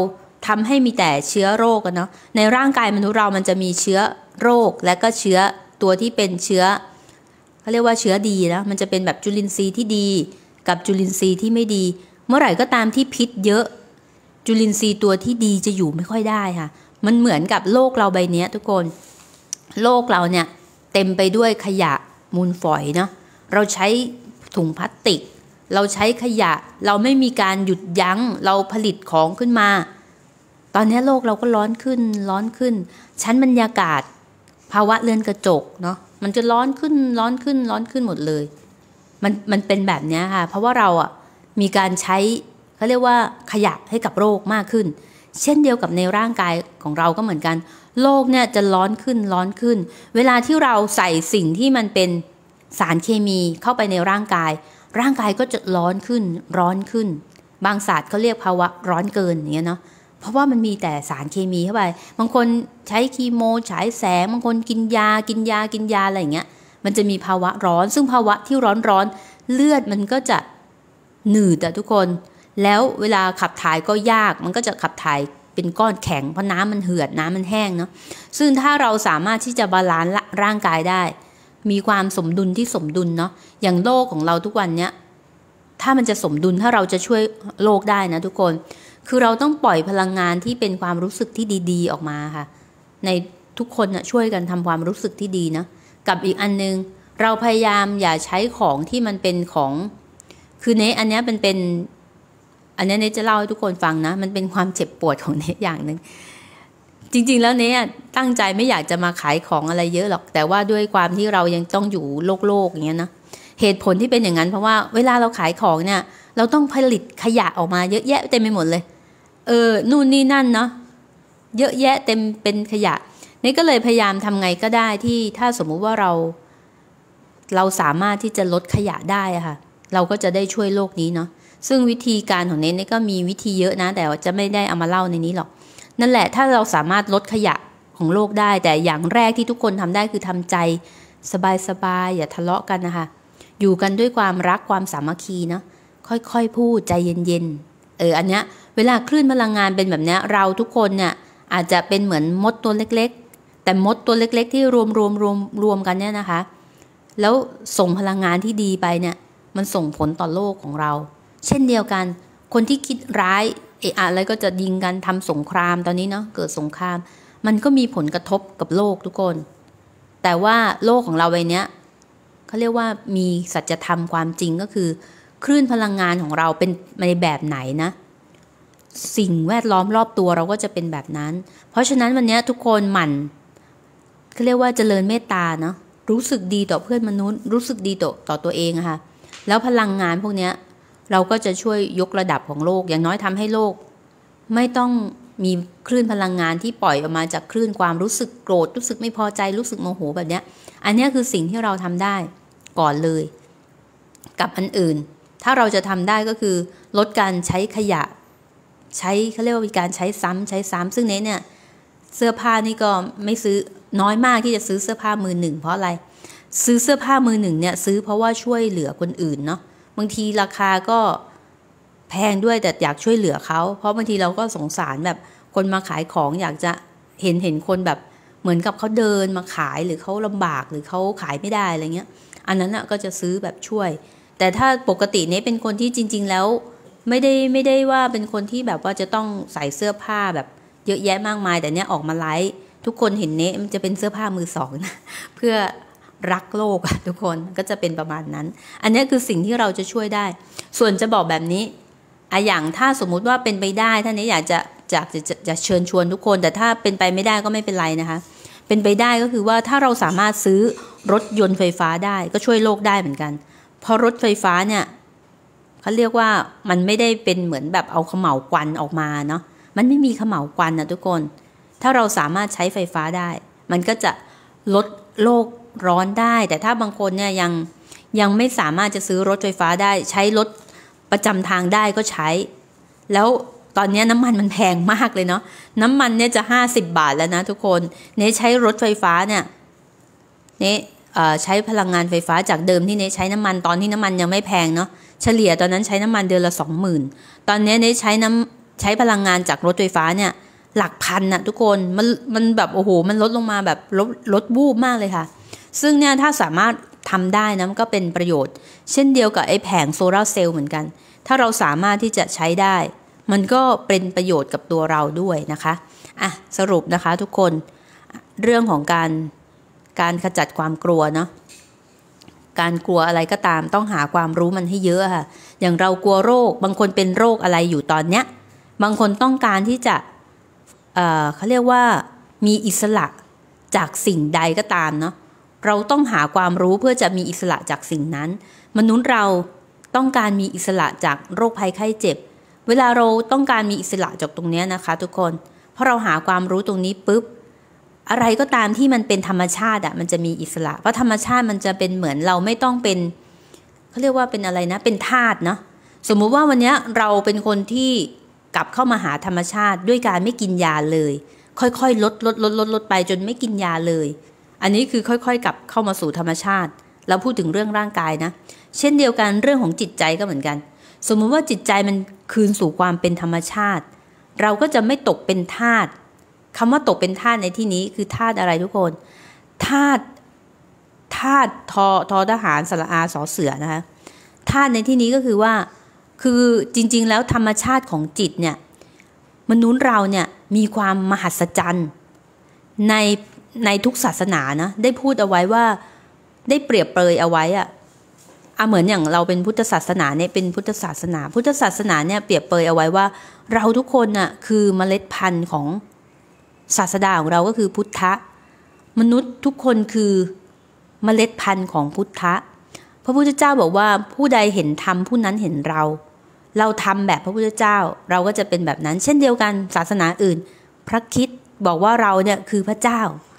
Speaker 1: ทำให้มีแต่เชื้อโรคกันเนาะในร่างกายมนุษย์เรามันจะมีเชื้อโรคและก็เชื้อตัวที่เป็นเชื้อเขาเรียกว่าเชื้อดีนะมันจะเป็นแบบจุลินทรีย์ที่ดีกับจุลินทรีย์ที่ไม่ดีเมื่อไหร่ก็ตามที่พิษเยอะจุลินทรีย์ตัวที่ดีจะอยู่ไม่ค่อยได้ค่ะมันเหมือนกับโลกเราใบนี้ทุกคนโลกเราเนี่ยเต็มไปด้วยขยะมูลฝอยเนาะเราใช้ถุงพลาสติกเราใช้ขยะเราไม่มีการหยุดยั้งเราผลิตของขึ้นมาตอนนี้โลกเราก็ร้อนขึ้นร้อนขึ้นชั้นบรรยากาศภาวะเรือนกระจกเนาะมันจะร้อนขึ้นร้อนขึ้นร้อนขึ้นหมดเลยมันมันเป็นแบบนี้ค่ะเพราะว่าเราอ่ะมีการใช้เขาเรียกว่าขยะให้กับโรคมากขึ้นเช่นเดียวกับในร่างกายของเราก็เหมือนกันโลกเนี่ยจะร้อนขึ้นร้อนขึ้นเวลาที่เราใส่สิ่งที่มันเป็นสารเคมีเข้าไปในร่างกายร่างกายก็จะร้อนขึ้นร้อนขึ้นบางศาสตร์เขาเรียกภาวะร้อนเกินอย่างเงี้ยเนาะเพราะว่ามันมีแต่สารเคมีเข้าไปบางคนใช้คีโมฉายแสงบางคนกินยากินยากินยาอะไรอย่างเงี้ยมันจะมีภาวะร้อนซึ่งภาวะที่ร้อนร้อนเลือดมันก็จะหนืดอะทุกคนแล้วเวลาขับถ่ายก็ยากมันก็จะขับถ่ายเป็นก้อนแข็งเพราะน้ำมันเหือดน้ำมันแห้งเนาะซึ่งถ้าเราสามารถที่จะบาลานซ์ร่างกายได้มีความสมดุลที่สมดุลเนาะอย่างโลกของเราทุกวันเนี้ยถ้ามันจะสมดุลถ้าเราจะช่วยโลกได้นะทุกคนคือเราต้องปล่อยพลังงานที่เป็นความรู้สึกที่ดีๆออกมาค่ะในทุกคนนะช่วยกันทำความรู้สึกที่ดีนะกับอีกอันนึงเราพยายามอย่าใช้ของที่มันเป็นของคือเนอันนี้เป็นเป็นอันนี้เนจะเล่าให้ทุกคนฟังนะมันเป็นความเจ็บปวดของเนอย่างหนึ่งจริงๆแล้วเนตั้งใจไม่อยากจะมาขายของอะไรเยอะหรอกแต่ว่าด้วยความที่เรายังต้องอยู่โลกโลกอย่างเงี้ยนะเหตุผลที่เป็นอย่างนั้นเพราะว่าเวลาเราขายของเนี่ยเราต้องผลิตขยะออกมาเยอะแยะเต็มไปหมดเลยเออนู่นนี่นั่นเนาะเยอะแยะเต็มเป็นขยะนี่ก็เลยพยายามทำไงก็ได้ที่ถ้าสมมุติว่าเราเราสามารถที่จะลดขยะได้อะค่ะเราก็จะได้ช่วยโลกนี้เนาะซึ่งวิธีการของเนนี่ก็มีวิธีเยอะนะแต่ว่าจะไม่ได้เอามาเล่าในนี้หรอกนั่นแหละถ้าเราสามารถลดขยะของโลกได้แต่อย่างแรกที่ทุกคนทำได้คือทำใจสบายๆอย่าทะเลาะกันนะคะอยู่กันด้วยความรักความสามัคคีเนาะค่อยๆพูดใจเย็นๆเอออันเนี้ยเวลาคลื่นพลังงานเป็นแบบเนี้ยเราทุกคนเนี่ยอาจจะเป็นเหมือนมดตัวเล็กๆแต่มดตัวเล็กๆที่รวมรวมรวมรวมกันเนี่ยนะคะแล้วส่งพลังงานที่ดีไปเนี่ยมันส่งผลต่อโลกของเราเช่นเดียวกันคนที่คิดร้ายเอะอะไรก็จะยิงกันทำสงครามตอนนี้เนาะเกิดสงครามมันก็มีผลกระทบกับโลกทุกคนแต่ว่าโลกของเราใบนี้เขาเรียกว่ามีสัจธรรมความจริงก็คือคลื่นพลังงานของเราเป็นในแบบไหนนะสิ่งแวดล้อมรอบตัวเราก็จะเป็นแบบนั้นเพราะฉะนั้นวันนี้ทุกคนหมั่นเขาเรียกว่าเจริญเมตตาเนาะรู้สึกดีต่อเพื่อนมนุษย์รู้สึกดีต่อต่อตัวเองอะค่ะแล้วพลังงานพวกนี้เราก็จะช่วยยกระดับของโลกอย่างน้อยทำให้โลกไม่ต้องมีคลื่นพลังงานที่ปล่อยออกมาจากคลื่นความรู้สึกโกรธรู้สึกไม่พอใจรู้สึกโมโหแบบนี้อันนี้คือสิ่งที่เราทำได้ก่อนเลยกับอันอื่นถ้าเราจะทำได้ก็คือลดการใช้ขยะใช้เขาเรียกว่าการใช้ซ้ำใช้ซ้ำซึ่งเนี้ยเนี่ยเสื้อผ้านี่ก็ไม่ซื้อน้อยมากที่จะซื้อเสื้อผ้ามือหนึ่งเพราะอะไรซื้อเสื้อผ้ามือหนึ่งเนี่ยซื้อเพราะว่าช่วยเหลือคนอื่นเนาะบางทีราคาก็แพงด้วยแต่อยากช่วยเหลือเขาเพราะบางทีเราก็สงสารแบบคนมาขายของอยากจะเห็นเห็นคนแบบเหมือนกับเขาเดินมาขายหรือเขาลำบากหรือเขาขายไม่ได้อะไรเงี้ยอันนั้นอ่ะก็จะซื้อแบบช่วยแต่ถ้าปกติเนี่ยเป็นคนที่จริงๆแล้วไม่ได้ไม่ได้ว่าเป็นคนที่แบบว่าจะต้องใส่เสื้อผ้าแบบเยอะแยะมากมายแต่เนี้ยออกมาไลฟ์ทุกคนเห็นเนี้ยมันจะเป็นเสื้อผ้ามือสองนะเพื่อรักโลกอะทุกคนก็จะเป็นประมาณนั้นอันนี้คือสิ่งที่เราจะช่วยได้ส่วนจะบอกแบบนี้อะอย่างถ้าสมมุติว่าเป็นไปได้ท่านนี้อยากจะอยากจะจะเชิญชวนทุกคนแต่ถ้าเป็นไปไม่ได้ก็ไม่เป็นไรนะคะเป็นไปได้ก็คือว่าถ้าเราสามารถซื้อรถยนต์ไฟฟ้าได้ก็ช่วยโลกได้เหมือนกันเพราะรถไฟฟ้าเนี่ยเขาเรียกว่ามันไม่ได้เป็นเหมือนแบบเอาเขม่าวควันออกมาเนาะมันไม่มีเขม่าวควันนะทุกคนถ้าเราสามารถใช้ไฟฟ้าได้มันก็จะลดโลกร้อนได้แต่ถ้าบางคนเนี่ยยังยังไม่สามารถจะซื้อรถไฟฟ้าได้ใช้รถประจำทางได้ก็ใช้แล้วตอนนี้น้ำมันมันแพงมากเลยเนาะน้ำมันเนี่ยจะห้าสิบบาทแล้วนะทุกคนเนใช้รถไฟฟ้าเนี่ยเนใช้พลังงานไฟฟ้าจากเดิมที่เนใช้น้ำมันตอนที่น้ำมันยังไม่แพงเนาะเฉลี่ยตอนนั้นใช้น้ำมันเดือนละสองหมื่นตอนนี้เนใช้น้ใช้พลังงานจากรถไฟฟ้าเนี่ยหลักพันนะทุกคนมันมันแบบโอ้โหมันลดลงมาแบบลดลดวูบมากเลยค่ะซึ่งเนี่ยถ้าสามารถทำได้นะมันก็เป็นประโยชน์เช่นเดียวกับไอ้แผงโซลาร์เซลล์เหมือนกันถ้าเราสามารถที่จะใช้ได้มันก็เป็นประโยชน์กับตัวเราด้วยนะคะอ่ะสรุปนะคะทุกคนเรื่องของการการขจัดความกลัวเนาะการกลัวอะไรก็ตามต้องหาความรู้มันให้เยอะค่ะอย่างเรากลัวโรคบางคนเป็นโรคอะไรอยู่ตอนเนี้ยบางคนต้องการที่จะเอ่อเขาเรียกว่ามีอิสระจากสิ่งใดก็ตามเนาะเราต้องหาความรู้เพื่อจะมีอิสระจากสิ่งนั้นมนุษย์เราต้องการมีอิสระจากโรคภัยไข้เจ็บเวลาเราต้องการมีอิสระจากตรงนี้นะคะทุกคนเพราะเราหาความรู้ตรงนี้ปุ๊บอะไรก็ตามที่มันเป็นธรรมชาติอะมันจะมีอิสระเพราะธรรมชาติมันจะเป็นเหมือนเราไม่ต้องเป็นเขาเรียกว่าเป็นอะไรนะเป็นธาตุเนาะสมมุติว่าวันนี้เราเป็นคนที่กลับเข้ามาหาธรรมชาติด้วยการไม่กินยาเลยค่อยๆลดลดลดลดลดไปจนไม่กินยาเลยอันนี้คือค่อยๆกลับเข้ามาสู่ธรรมชาติเราพูดถึงเรื่องร่างกายนะเช่นเดียวกันเรื่องของจิตใจก็เหมือนกันสมมุติว่าจิตใจมันคืนสู่ความเป็นธรรมชาติเราก็จะไม่ตกเป็นทาสคำว่าตกเป็นทาสในที่นี้คือทาสอะไรทุกคนทาสทาสทอทอทหารสระอาสอเสือนะคะทาสในที่นี้ก็คือว่าคือจริงๆแล้วธรรมชาติของจิตเนี่ยมนุษย์เราเนี่ยมีความมหัศจรรย์ในในทุกศาสนานะได้พูดเอาไว้ว่าได้เปรียบเปรยเอาไว้อะอ่ะเหมือนอย่างเราเป็นพุทธศาสนาเนี่ยเป็นพุทธศาสนาพุทธศาสนาเนี่ยเปรียบเปรยเอาไว้ว่าเราทุกคนน่ะคือเมล็ดพันธุ์ของศาสดาของเราก็คือพุทธะมนุษย์ทุกคนคือเมล็ดพันธุ์ของพุทธะพระพุทธเจ้าบอกว่าผู้ใดเห็นธรรมผู้นั้นเห็นเราเราทำแบบพระพุทธเจ้าเราก็จะเป็นแบบนั้นเช่นเดียวกันศาสนาอื่นพระคริสต์บอกว่าเราเนี่ยคือพระเจ้า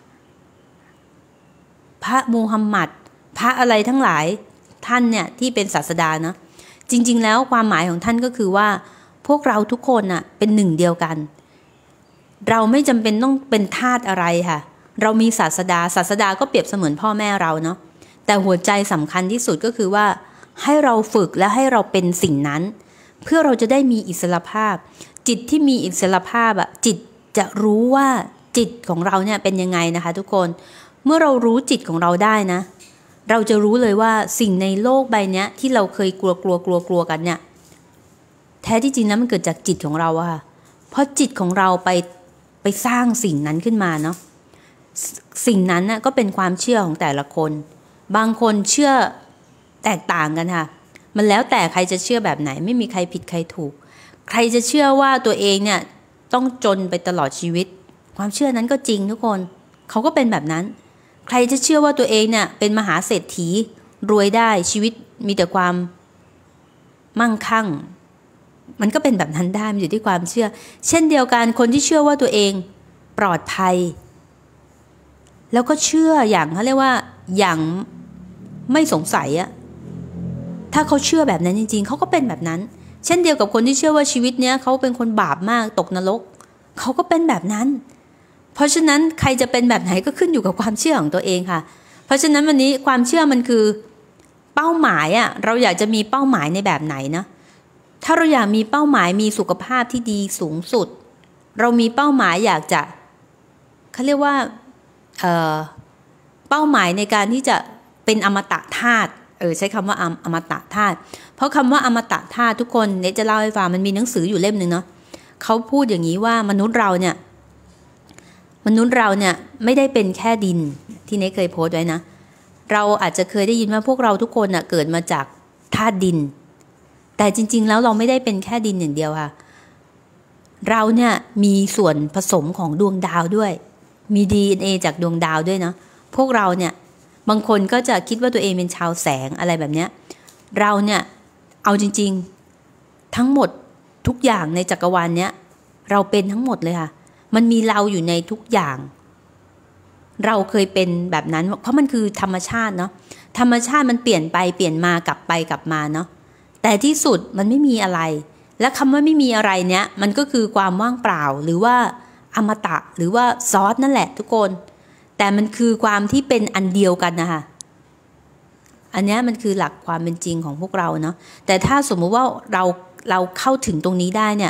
Speaker 1: พระมูฮัมหมัดพระอะไรทั้งหลายท่านเนี่ยที่เป็นศาสดาเนาะจริงๆแล้วความหมายของท่านก็คือว่าพวกเราทุกคนน่ะเป็นหนึ่งเดียวกันเราไม่จำเป็นต้องเป็นทาสอะไรค่ะเรามีศาสดาศาสดาก็เปรียบเสมือนพ่อแม่เราเนาะแต่หัวใจสำคัญที่สุดก็คือว่าให้เราฝึกและให้เราเป็นสิ่งนั้นเพื่อเราจะได้มีอิสรภาพจิตที่มีอิสรภาพอะจิตจะรู้ว่าจิตของเราเนี่ยเป็นยังไงนะคะทุกคนเมื่อเรารู้จิตของเราได้นะเราจะรู้เลยว่าสิ่งในโลกใบนี้ที่เราเคยกลัวกลัวกลัวกลัวกันเนี่ยแท้ที่จริงแล้วมันเกิดจากจิตของเราอะค่ะเพราะจิตของเราไปไปสร้างสิ่งนั้นขึ้นมาเนาะสิ่งนั้นน่ะก็เป็นความเชื่อของแต่ละคนบางคนเชื่อแตกต่างกันค่ะมันแล้วแต่ใครจะเชื่อแบบไหนไม่มีใครผิดใครถูกใครจะเชื่อว่าตัวเองเนี่ยต้องจนไปตลอดชีวิตความเชื่อนั้นก็จริงทุกคนเขาก็เป็นแบบนั้นใครจะเชื่อว่าตัวเองเนี่ยเป็นมหาเศรษฐีรวยได้ชีวิตมีแต่ความมั่งคั่งมันก็เป็นแบบนั้นได้มันอยู่ที่ความเชื่อเช่นเดียวกันคนที่เชื่อว่าตัวเองปลอดภัยแล้วก็เชื่ออย่างเขาเรียกว่าอย่างไม่สงสัยอะถ้าเขาเชื่อแบบนั้นจริงๆเขาก็เป็นแบบนั้นเช่นเดียวกับคนที่เชื่อว่าชีวิตเนี้ยเขาเป็นคนบาปมากตกนรกเขาก็เป็นแบบนั้นเพราะฉะนั้นใครจะเป็นแบบไหนก็ขึ้นอยู่กับความเชื่อของตัวเองค่ะเพราะฉะนั้นวันนี้ความเชื่อมันคือเป้าหมายอะเราอยากจะมีเป้าหมายในแบบไหนนะถ้าเราอยากมีเป้าหมายมีสุขภาพที่ดีสูงสุดเรามีเป้าหมายอยากจะเขาเรียกว่าเอ่อเป้าหมายในการที่จะเป็นอมตะธาตุเออใช้คำว่าอมตะธาตุเพราะคำว่าอมตะธาตุทุกคนเนี่ยจะเล่าให้ฟังมันมีหนังสืออยู่เล่มนึงเนาะเขาพูดอย่างนี้ว่ามนุษย์เราเนี่ยมนุษย์เราเนี่ยไม่ได้เป็นแค่ดินที่เนเคยโพสต์ไว้นะเราอาจจะเคยได้ยินว่าพวกเราทุกคนน่ะเกิดมาจากธาตุดินแต่จริงๆแล้วเราไม่ได้เป็นแค่ดินอย่างเดียวค่ะเราเนี่ยมีส่วนผสมของดวงดาวด้วยมี ดี เอ็น เอ จากดวงดาวด้วยเนาะพวกเราเนี่ยบางคนก็จะคิดว่าตัวเองเป็นชาวแสงอะไรแบบเนี้ยเราเนี่ยเอาจริงๆทั้งหมดทุกอย่างในจักรวาลเนี้ยเราเป็นทั้งหมดเลยค่ะมันมีเราอยู่ในทุกอย่างเราเคยเป็นแบบนั้นเพราะมันคือธรรมชาติเนาะธรรมชาติมันเปลี่ยนไปเปลี่ยนมากลับไปกลับมาเนาะแต่ที่สุดมันไม่มีอะไรและคำว่าไม่มีอะไรเนี้ยมันก็คือความว่างเปล่าหรือว่าอมตะหรือว่าซอสนั่นแหละทุกคนแต่มันคือความที่เป็นอันเดียวกันนะคะอันนี้มันคือหลักความเป็นจริงของพวกเราเนาะแต่ถ้าสมมุติว่าเราเราเข้าถึงตรงนี้ได้เนี่ย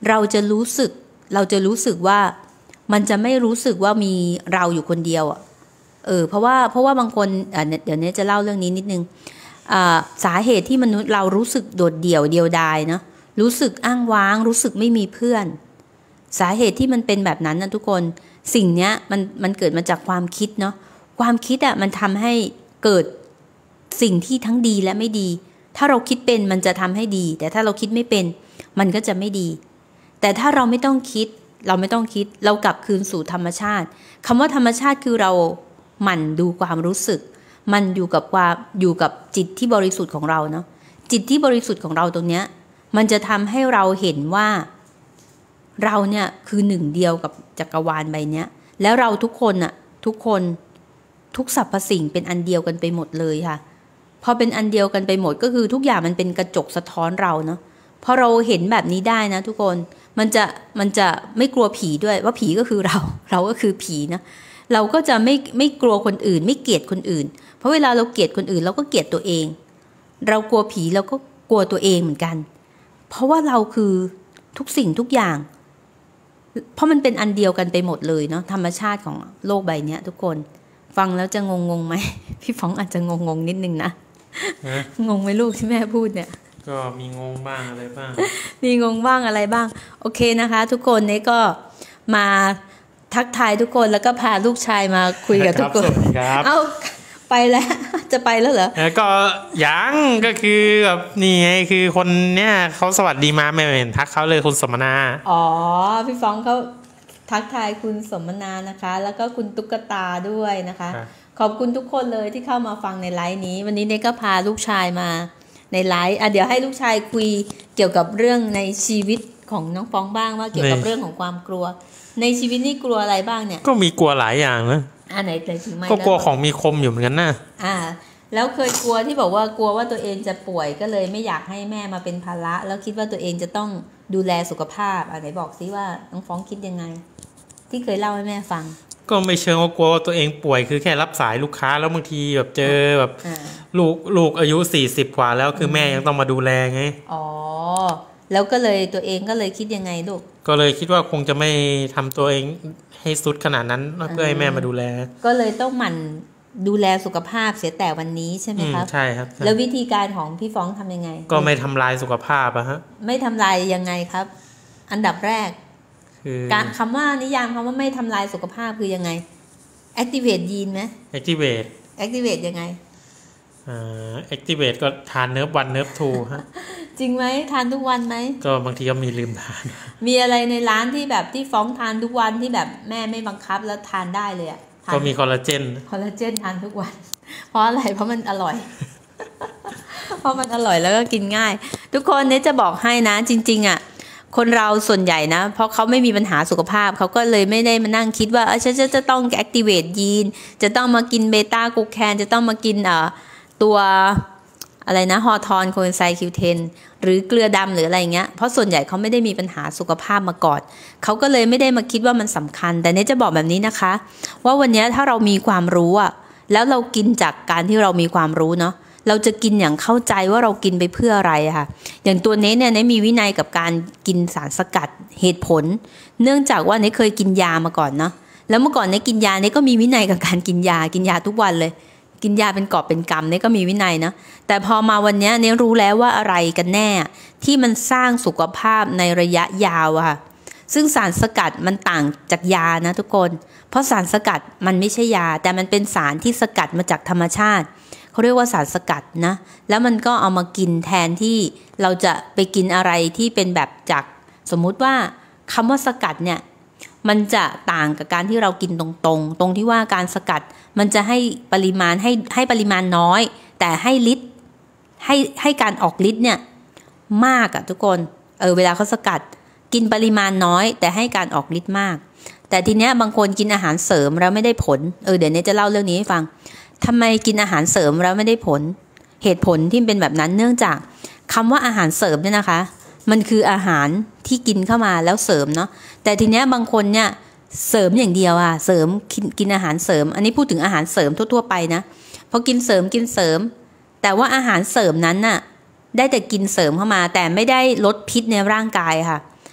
Speaker 1: เราจะรู้สึกเราจะรู้สึกว่ามันจะไม่รู้สึกว่ามีเราอยู่คนเดียวอ่ะเออเพราะว่าเพราะว่าบางคนอ่ะเดี๋ยวนี้จะเล่าเรื่องนี้นิดนึงอ่าสาเหตุที่มนุษย์เรารู้สึกโดดเดี่ยวเดียวดายเนาะรู้สึกอ้างว้างรู้สึกไม่มีเพื่อนสาเหตุที่มันเป็นแบบนั้นนะทุกคนสิ่งเนี้ยมันมันเกิดมาจากความคิดเนาะความคิดอ่ะมันทำให้เกิดสิ่งที่ทั้งดีและไม่ดีถ้าเราคิดเป็นมันจะทำให้ดีแต่ถ้าเราคิดไม่เป็นมันก็จะไม่ดีแต่ถ้าเราไม่ต้องคิดเราไม่ต้องคิดเรากลับคืนสู่ธรรมชาติคำว่าธรรมชาติคือเราหมั่นดูความรู้สึกมันอยู่กับความอยู่กับจิตที่บริสุทธิ์ของเราเนาะจิตที่บริสุทธิ์ของเราตรงเนี้ยมันจะทำให้เราเห็นว่าเราเนี่ยคือหนึ่งเดียวกับจักรวาลใบเนี้ยแล้วเราทุกคนน่ะทุกคนทุกสรรพสิ่งเป็นอันเดียวกันไปหมดเลยค่ะพอเป็นอันเดียวกันไปหมดก็คือทุกอย่างมันเป็นกระจกสะท้อนเราเนาะพอเราเห็นแบบนี้ได้นะทุกคนมันจะมันจะไม่กลัวผีด้วยว่าผีก็คือเราเราก็คือผีนะเราก็จะไม่ไม่กลัวคนอื่นไม่เกลียดคนอื่นเพราะเวลาเราเกลียดคนอื่นเราก็เกลียดตัวเองเรากลัวผีเราก็กลัวตัวเองเหมือนกันเพราะว่าเราคือทุกสิ่งทุกอย่างเพราะมันเป็นอันเดียวกันไปหมดเลยเนาะธรรมชาติของโลกใบนี้ทุกคนฟังแล้วจะงงงไหมพี่ฟ้องอาจจะงงงนิดนึงนะงงไหมลูกที่แม่พูดเนี่ย
Speaker 2: ก็มีงงบ้างอะไรบ้าง
Speaker 1: มีงงบ้างอะไรบ้างโอเคนะคะทุกคนนี่ก็มาทักทายทุกคนแล้วก็พาลูกชายมาคุยกับทุกคนเอาไปแล้วจะไปแล้วเหรอ
Speaker 2: ก็ยังก็คือแบบนี่ไงคือคนเนี้ยเขาสวัสดีมาไม่เห็นทักเขาเลยคุณสมนา
Speaker 1: อ๋อพี่ฟ้องเขาทักทายคุณสมนานะคะแล้วก็คุณตุ๊กตาด้วยนะคะขอบคุณทุกคนเลยที่เข้ามาฟังในไลฟ์นี้วันนี้เนก็พาลูกชายมาในไลฟ์อ่ะเดี๋ยวให้ลูกชายคุยเกี่ยวกับเรื่องในชีวิตของน้องฟ้องบ้างว่าเกี่ยวกับเรื่องของความกลัวในชีวิตนี่กลัวอะไรบ้างเนี่ย
Speaker 2: ก็มีกลัวหลายอย่างนะ
Speaker 1: อ่าไหนไหนถึงไม่
Speaker 2: ก็กลัวของมีคมอยู่เหมือนกันนะ
Speaker 1: อ่าแล้วเคยกลัวที่บอกว่ากลัวว่าตัวเองจะป่วยก็เลยไม่อยากให้แม่มาเป็นภาระแล้วคิดว่าตัวเองจะต้องดูแลสุขภาพอ่ะไหนบอกซิว่าน้องฟ้องคิดยังไงที่เคยเล่าให้แม่ฟัง
Speaker 2: ก็ไม่เชิงว่ากลัวว่าตัวเองป่วยคือแค่รับสายลูกค้าแล้วบางทีแบบเจอแบบลูกลูกอายุสี่สิบกว่าแล้วคือแม่ยังต้องมาดูแลไง
Speaker 1: อ๋อแล้วก็เลยตัวเองก็เลยคิดยังไงลูก
Speaker 2: ก็เลยคิดว่าคงจะไม่ทำตัวเองให้สุดขนาดนั้นเพื่อให้แม่มาดูแล
Speaker 1: ก็เลยต้องหมั่นดูแลสุขภาพเสียแต่วันนี้ใช่ไหมครับ
Speaker 2: ใช่ครับ
Speaker 1: แล้ววิธีการของพี่ฟ้องทำยังไง
Speaker 2: ก็ไม่ทำลายสุขภาพอะฮะ
Speaker 1: ไม่ทำลายยังไงครับอันดับแรกการคำว่านิยามคำว่าไม่ทำลายสุขภาพคือยังไง activate ยีนไหม
Speaker 2: activate
Speaker 1: activate ยังไง
Speaker 2: อ่า activate ก็ทานเนิร์ฟวันเนิร์ฟทูฮะ
Speaker 1: จริงไหมทานทุกวันไหม
Speaker 2: ก็บางทีก็มีลืมทาน
Speaker 1: มีอะไรในร้านที่แบบที่ฟ้องทานทุกวันที่แบบแม่ไม่บังคับแล้วทานได้เลยอ่ะ
Speaker 2: ก็มีคอลลาเจน
Speaker 1: คอลลาเจนทานทุกวันเพราะอะไรเพราะมันอร่อย เพราะมันอร่อยแล้วก็กินง่ายทุกคนเนี่ยจะบอกให้นะจริงๆอ่ะคนเราส่วนใหญ่นะเพราะเขาไม่มีปัญหาสุขภาพเขาก็เลยไม่ได้มานั่งคิดว่าเออฉันจะต้อง activate ยีนจะต้องมากินเบต้ากลูแคนจะต้องมากินเอ่อตัวอะไรนะฮอร์โทนโคเอนไซม์ คิว เท็น หรือเกลือดำหรืออะไรเงี้ยเพราะส่วนใหญ่เขาไม่ได้มีปัญหาสุขภาพมาก่อนเขาก็เลยไม่ได้มาคิดว่ามันสำคัญแต่เนี่ยจะบอกแบบนี้นะคะว่าวันนี้ถ้าเรามีความรู้อะแล้วเรากินจากการที่เรามีความรู้เนาะเราจะกินอย่างเข้าใจว่าเรากินไปเพื่ออะไรค่ะอย่างตัวเนเนี่ยเนมีวินัยกับการกินสารสกัดเหตุผลเนื่องจากว่าเนเคยกินยามาก่อนเนาะแล้วเมื่อก่อนเนกินยาเนก็มีวินัยกับการกินยากินยาทุกวันเลยกินยาเป็นกอบเป็นกำเนก็มีวินัยนะแต่พอมาวันนี้เนรู้แล้วว่าอะไรกันแน่ที่มันสร้างสุขภาพในระยะยาวอะค่ะซึ่งสารสกัดมันต่างจากยานะทุกคนเพราะสารสกัดมันไม่ใช่ยาแต่มันเป็นสารที่สกัดมาจากธรรมชาติเขาเรียกว่าสารสกัดนะแล้วมันก็เอามากินแทนที่เราจะไปกินอะไรที่เป็นแบบจากสมมุติว่าคำว่าสกัดเนี่ยมันจะต่างกับการที่เรากินตรงๆตรงที่ว่าการสกัดมันจะให้ปริมาณให้ให้ปริมาณน้อยแต่ให้ฤทธิ์ให้ให้การออกฤทธิ์เนี่ยมากอะทุกคนเออเวลาเขาสกัดกินปริมาณน้อยแต่ให้การออกฤทธิ์มากแต่ทีเนี้ยบางคนกินอาหารเสริมแล้วไม่ได้ผลเออเดี๋ยวนี้จะเล่าเรื่องนี้ให้ฟังทำไมกินอาหารเสริมแล้วไม่ได้ผลเหตุผลที่เป็นแบบนั้นเนื่องจากคำว่าอาหารเสริมเนี่ยนะคะมันคืออาหารที่กินเข้ามาแล้วเสริมเนาะแต่ทีเนี้ยบางคนเนี่ยเสริมอย่างเดียวอะเสริมกินกินอาหารเสริมอันนี้พูดถึงอาหารเสริมทั่วๆไปนะพอกินเสริมกินเสริมแต่ว่าอาหารเสริมนั้นน่ะได้แต่กินเสริมเข้ามาแต่ไม่ได้ลดพิษในร่างกายค่ะ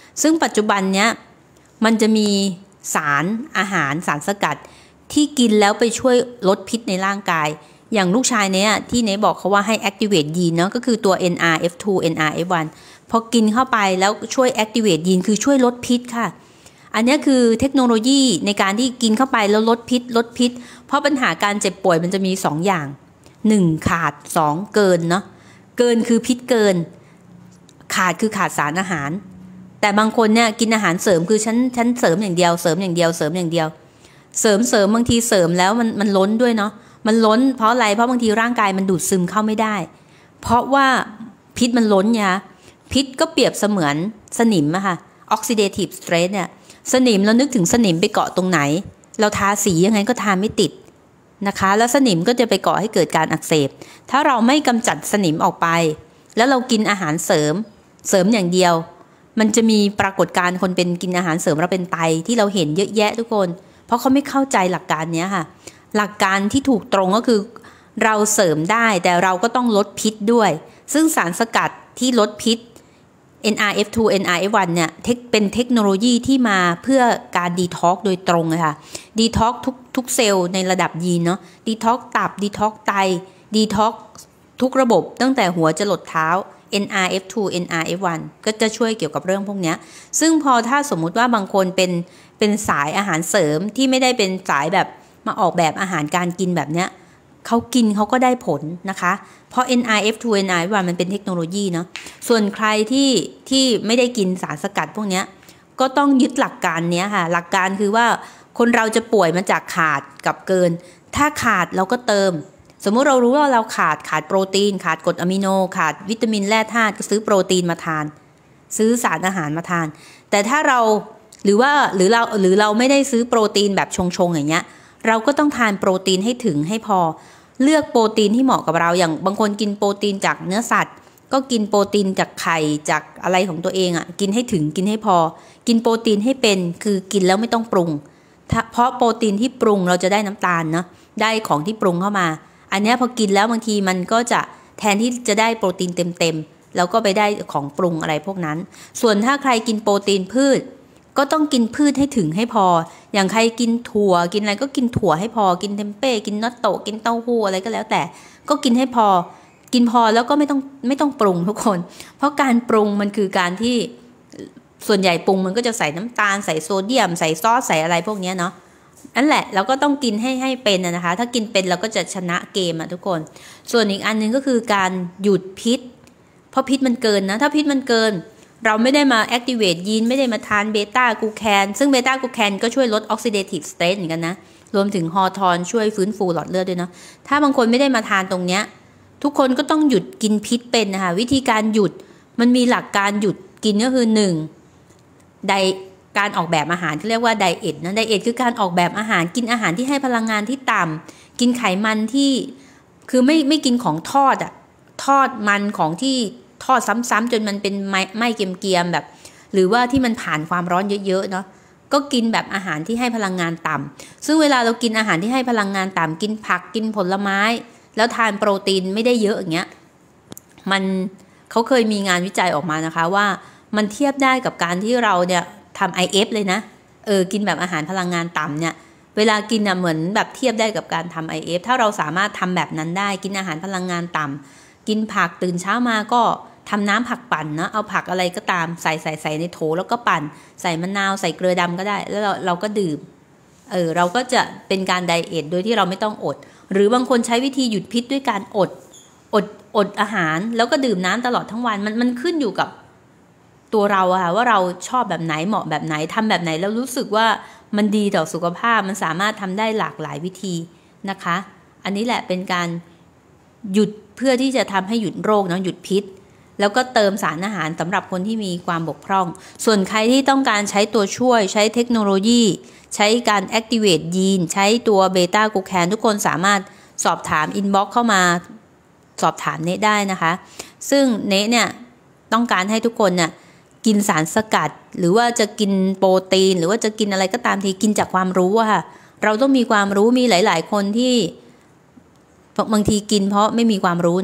Speaker 1: ซึ่งปัจจุบันเนี้ยมันจะมีสารอาหารสารสกัดที่กินแล้วไปช่วยลดพิษในร่างกายอย่างลูกชายเนี้ยที่เนบอกเขาว่าให้ activate ยีนเนาะก็คือตัว เอ็น อาร์ เอฟ ทู เอ็น อาร์ เอฟ วัน พอกินเข้าไปแล้วช่วย activate ยีนคือช่วยลดพิษค่ะอันนี้คือเทคโนโลยีในการที่กินเข้าไปแล้วลดพิษลดพิษเพราะปัญหาการเจ็บป่วยมันจะมีสองอย่างหนึ่งขาดสองเกินเนาะเกินคือพิษเกินขาดคือขาดสารอาหารแต่บางคนเนี่ยกินอาหารเสริมคือฉันฉันเสริมอย่างเดียวเสริมอย่างเดียวเสริมอย่างเดียวเสริมเสริมบางทีเสริมแล้วมันมันล้นด้วยเนาะมันล้นเพราะอะไรเพราะบางทีร่างกายมันดูดซึมเข้าไม่ได้เพราะว่าพิษมันล้นไงพิษก็เปรียบเสมือนสนิมอะค่ะ oxidative stress เนี่ยสนิมเรานึกถึงสนิมไปเกาะตรงไหนเราทาสียังไงก็ทาไม่ติดนะคะแล้วสนิมก็จะไปก่อให้เกิดการอักเสบถ้าเราไม่กำจัดสนิมออกไปแล้วเรากินอาหารเสริมเสริมอย่างเดียวมันจะมีปรากฏการณ์คนเป็นกินอาหารเสริมเราเป็นไตที่เราเห็นเยอะแยะทุกคนเพราะเขาไม่เข้าใจหลักการนี้ค่ะหลักการที่ถูกตรงก็คือเราเสริมได้แต่เราก็ต้องลดพิษด้วยซึ่งสารสกัดที่ลดพิษ เอ็น อาร์ เอฟ ทู เอ็น อาร์ เอฟ วัน เนี่ยเป็นเทคโนโลยีที่มาเพื่อการดีท็อกโดยตรงเลยค่ะดีท็อกทุกทุกเซลล์ในระดับยีนเนาะดีท็อกตับดีท็อกไตดีท็อกทุกระบบตั้งแต่หัวจรดเท้า เอ็น อาร์ เอฟ ทู เอ็น อาร์ เอฟ วัน ก็จะช่วยเกี่ยวกับเรื่องพวกนี้ซึ่งพอถ้าสมมุติว่าบางคนเป็นเป็นสายอาหารเสริมที่ไม่ได้เป็นสายแบบมาออกแบบอาหารการกินแบบเนี้ยเขากินเขาก็ได้ผลนะคะเพราะ เอ็น อาร์ เอฟ ทู เอ็น อาร์ เอฟ วัน มันเป็นเทคโนโลยีเนาะส่วนใครที่ที่ไม่ได้กินสารสกัดพวกนี้ก็ต้องยึดหลักการนี้ค่ะหลักการคือว่าคนเราจะป่วยมาจากขาดกับเกินถ้าขาดเราก็เติมสมมุติเรารู้ว่าเราขาดขาดโปรตีนขาดกรดอะมิโนขาดวิตามินแร่ธาตุก็ซื้อโปรตีนมาทานซื้อสารอาหารมาทานแต่ถ้าเราหรือว่าหรือเราหรือเราไม่ได้ซื้อโปรตีนแบบชงๆอย่างเงี้ยเราก็ต้องทานโปรตีนให้ถึงให้พอเลือกโปรตีนที่เหมาะกับเราอย่างบางคนกินโปรตีนจากเนื้อสัตว์ก็กินโปรตีนจากไข่จากอะไรของตัวเองอ่ะกินให้ถึงกินให้พอกินโปรตีนให้เป็นคือกินแล้วไม่ต้องปรุงเพราะโปรตีนที่ปรุงเราจะได้น้ำตาลเนาะได้ของที่ปรุงเข้ามาอันนี้พอกินแล้วบางทีมันก็จะแทนที่จะได้โปรตีนเต็มๆแล้วก็ไปได้ของปรุงอะไรพวกนั้นส่วนถ้าใครกินโปรตีนพืชก็ต้องกินพืชให้ถึงให้พออย่างใครกินถั่วกินอะไรก็กินถั่วให้พอกินเทมเป้กินนัตโตะกินเต้าหู้อะไรก็แล้วแต่ก็กินให้พอกินพอแล้วก็ไม่ต้องไม่ต้องปรุงทุกคนเพราะการปรุงมันคือการที่ส่วนใหญ่ปรุงมันก็จะใส่น้ำตาลใส่โซเดียมใส่ซอสใส่อะไรพวกนี้เนาะนั่นแหละเราก็ต้องกินให้ให้เป็นนะคะถ้ากินเป็นเราก็จะชนะเกมอะทุกคนส่วนอีกอันนึงก็คือการหยุดพิษเพราะพิษมันเกินนะถ้าพิษมันเกินเราไม่ได้มา activate ยีนไม่ได้มาทานเบต้ากลูแคนซึ่งเบต้ากลูแคนก็ช่วยลด oxidative stress เหมือนกันนะรวมถึงฮอร์โทนช่วยฟื้นฟูหลอดเลือดด้วยเนาะถ้าบางคนไม่ได้มาทานตรงเนี้ยทุกคนก็ต้องหยุดกินพิษเป็นนะคะวิธีการหยุดมันมีหลักการหยุดกินก็คือหนึ่งไดการออกแบบอาหารที่เรียกว่าไดเอทนะไดเอทคือการออกแบบอาหารกินอาหารที่ให้พลังงานที่ต่ำกินไขมันที่คือไม่ไม่กินของทอดอะทอดมันของที่ทอดซ้ำๆจนมันเป็นไม่ไม่เกรียมๆแบบหรือว่าที่มันผ่านความร้อนเยอะๆเนาะก็กินแบบอาหารที่ให้พลังงานต่ำซึ่งเวลาเรากินอาหารที่ให้พลังงานต่ำกินผักกินผลไม้แล้วทานโปรตีนไม่ได้เยอะอย่างเงี้ยมันเขาเคยมีงานวิจัยออกมานะคะว่ามันเทียบได้กับการที่เราเนี่ยทำ ไอ เอฟ เลยนะเออกินแบบอาหารพลังงานต่ำเนี่ยเวลากินน่ะเหมือนแบบเทียบได้กับการทำ ไอ เอฟ ถ้าเราสามารถทำแบบนั้นได้กินอาหารพลังงานต่ำกินผักตื่นเช้ามาก็ทำน้ำผักปั่นเนาะเอาผักอะไรก็ตามใส่ใส่ใส่ในโถแล้วก็ปั่นใส่มะนาวใส่เกลือดำก็ได้แล้วเราเราก็ดื่มเออเราก็จะเป็นการไดเอทโดยที่เราไม่ต้องอดหรือบางคนใช้วิธีหยุดพิษด้วยการอดอดอดอาหารแล้วก็ดื่มน้ำตลอดทั้งวันมันมันขึ้นอยู่กับตัวเราอะค่ะว่าเราชอบแบบไหนเหมาะแบบไหนทำแบบไหนแล้วรู้สึกว่ามันดีต่อสุขภาพมันสามารถทำได้หลากหลายวิธีนะคะอันนี้แหละเป็นการหยุดเพื่อที่จะทำให้หยุดโรคเนาะหยุดพิษแล้วก็เติมสารอาหารสำหรับคนที่มีความบกพร่องส่วนใครที่ต้องการใช้ตัวช่วยใช้เทคโนโลยีใช้การ activate ยีนใช้ตัวเบต้ากลูแคนทุกคนสามารถสอบถาม inbox เข้ามาสอบถามเนได้นะคะซึ่งเนเนี่ยต้องการให้ทุกคนเนี่ยกินสารสกัดหรือว่าจะกินโปรตีนหรือว่าจะกินอะไรก็ตามทีกินจากความรู้อะค่ะเราต้องมีความรู้มีหลายๆคนที่บางทีกินเพราะไม่มีความรู้เนาะ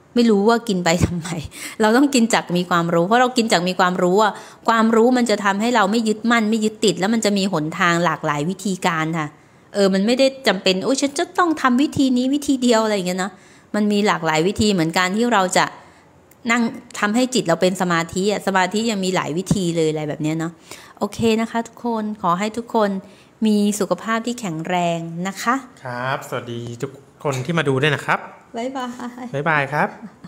Speaker 1: ไม่รู้ว่ากินไปทำไมเราต้องกินจากมีความรู้เพราะเรากินจากมีความรู้อ่ะความรู้มันจะทำให้เราไม่ยึดมั่นไม่ยึดติดแล้วมันจะมีหนทางหลากหลายวิธีการค่ะเออมันไม่ได้จำเป็นโอ้ยฉันจะต้องทำวิธีนี้วิธีเดียวอะไรอย่างเงี้ยนะมันมีหลากหลายวิธีเหมือนกันที่เราจะนั่งทำให้จิตเราเป็นสมาธิอ่ะสมาธิยังมีหลายวิธีเลยอะไรแบบเนี้ยเนาะโอเคนะคะทุกคนขอให้ทุกคนมีสุขภาพที่แข็งแรงนะคะ
Speaker 2: ครับสวัสดีทุกคนที่มาดูด้วยนะครับ
Speaker 1: บ๊ายบาย
Speaker 2: บ๊ายบายครับ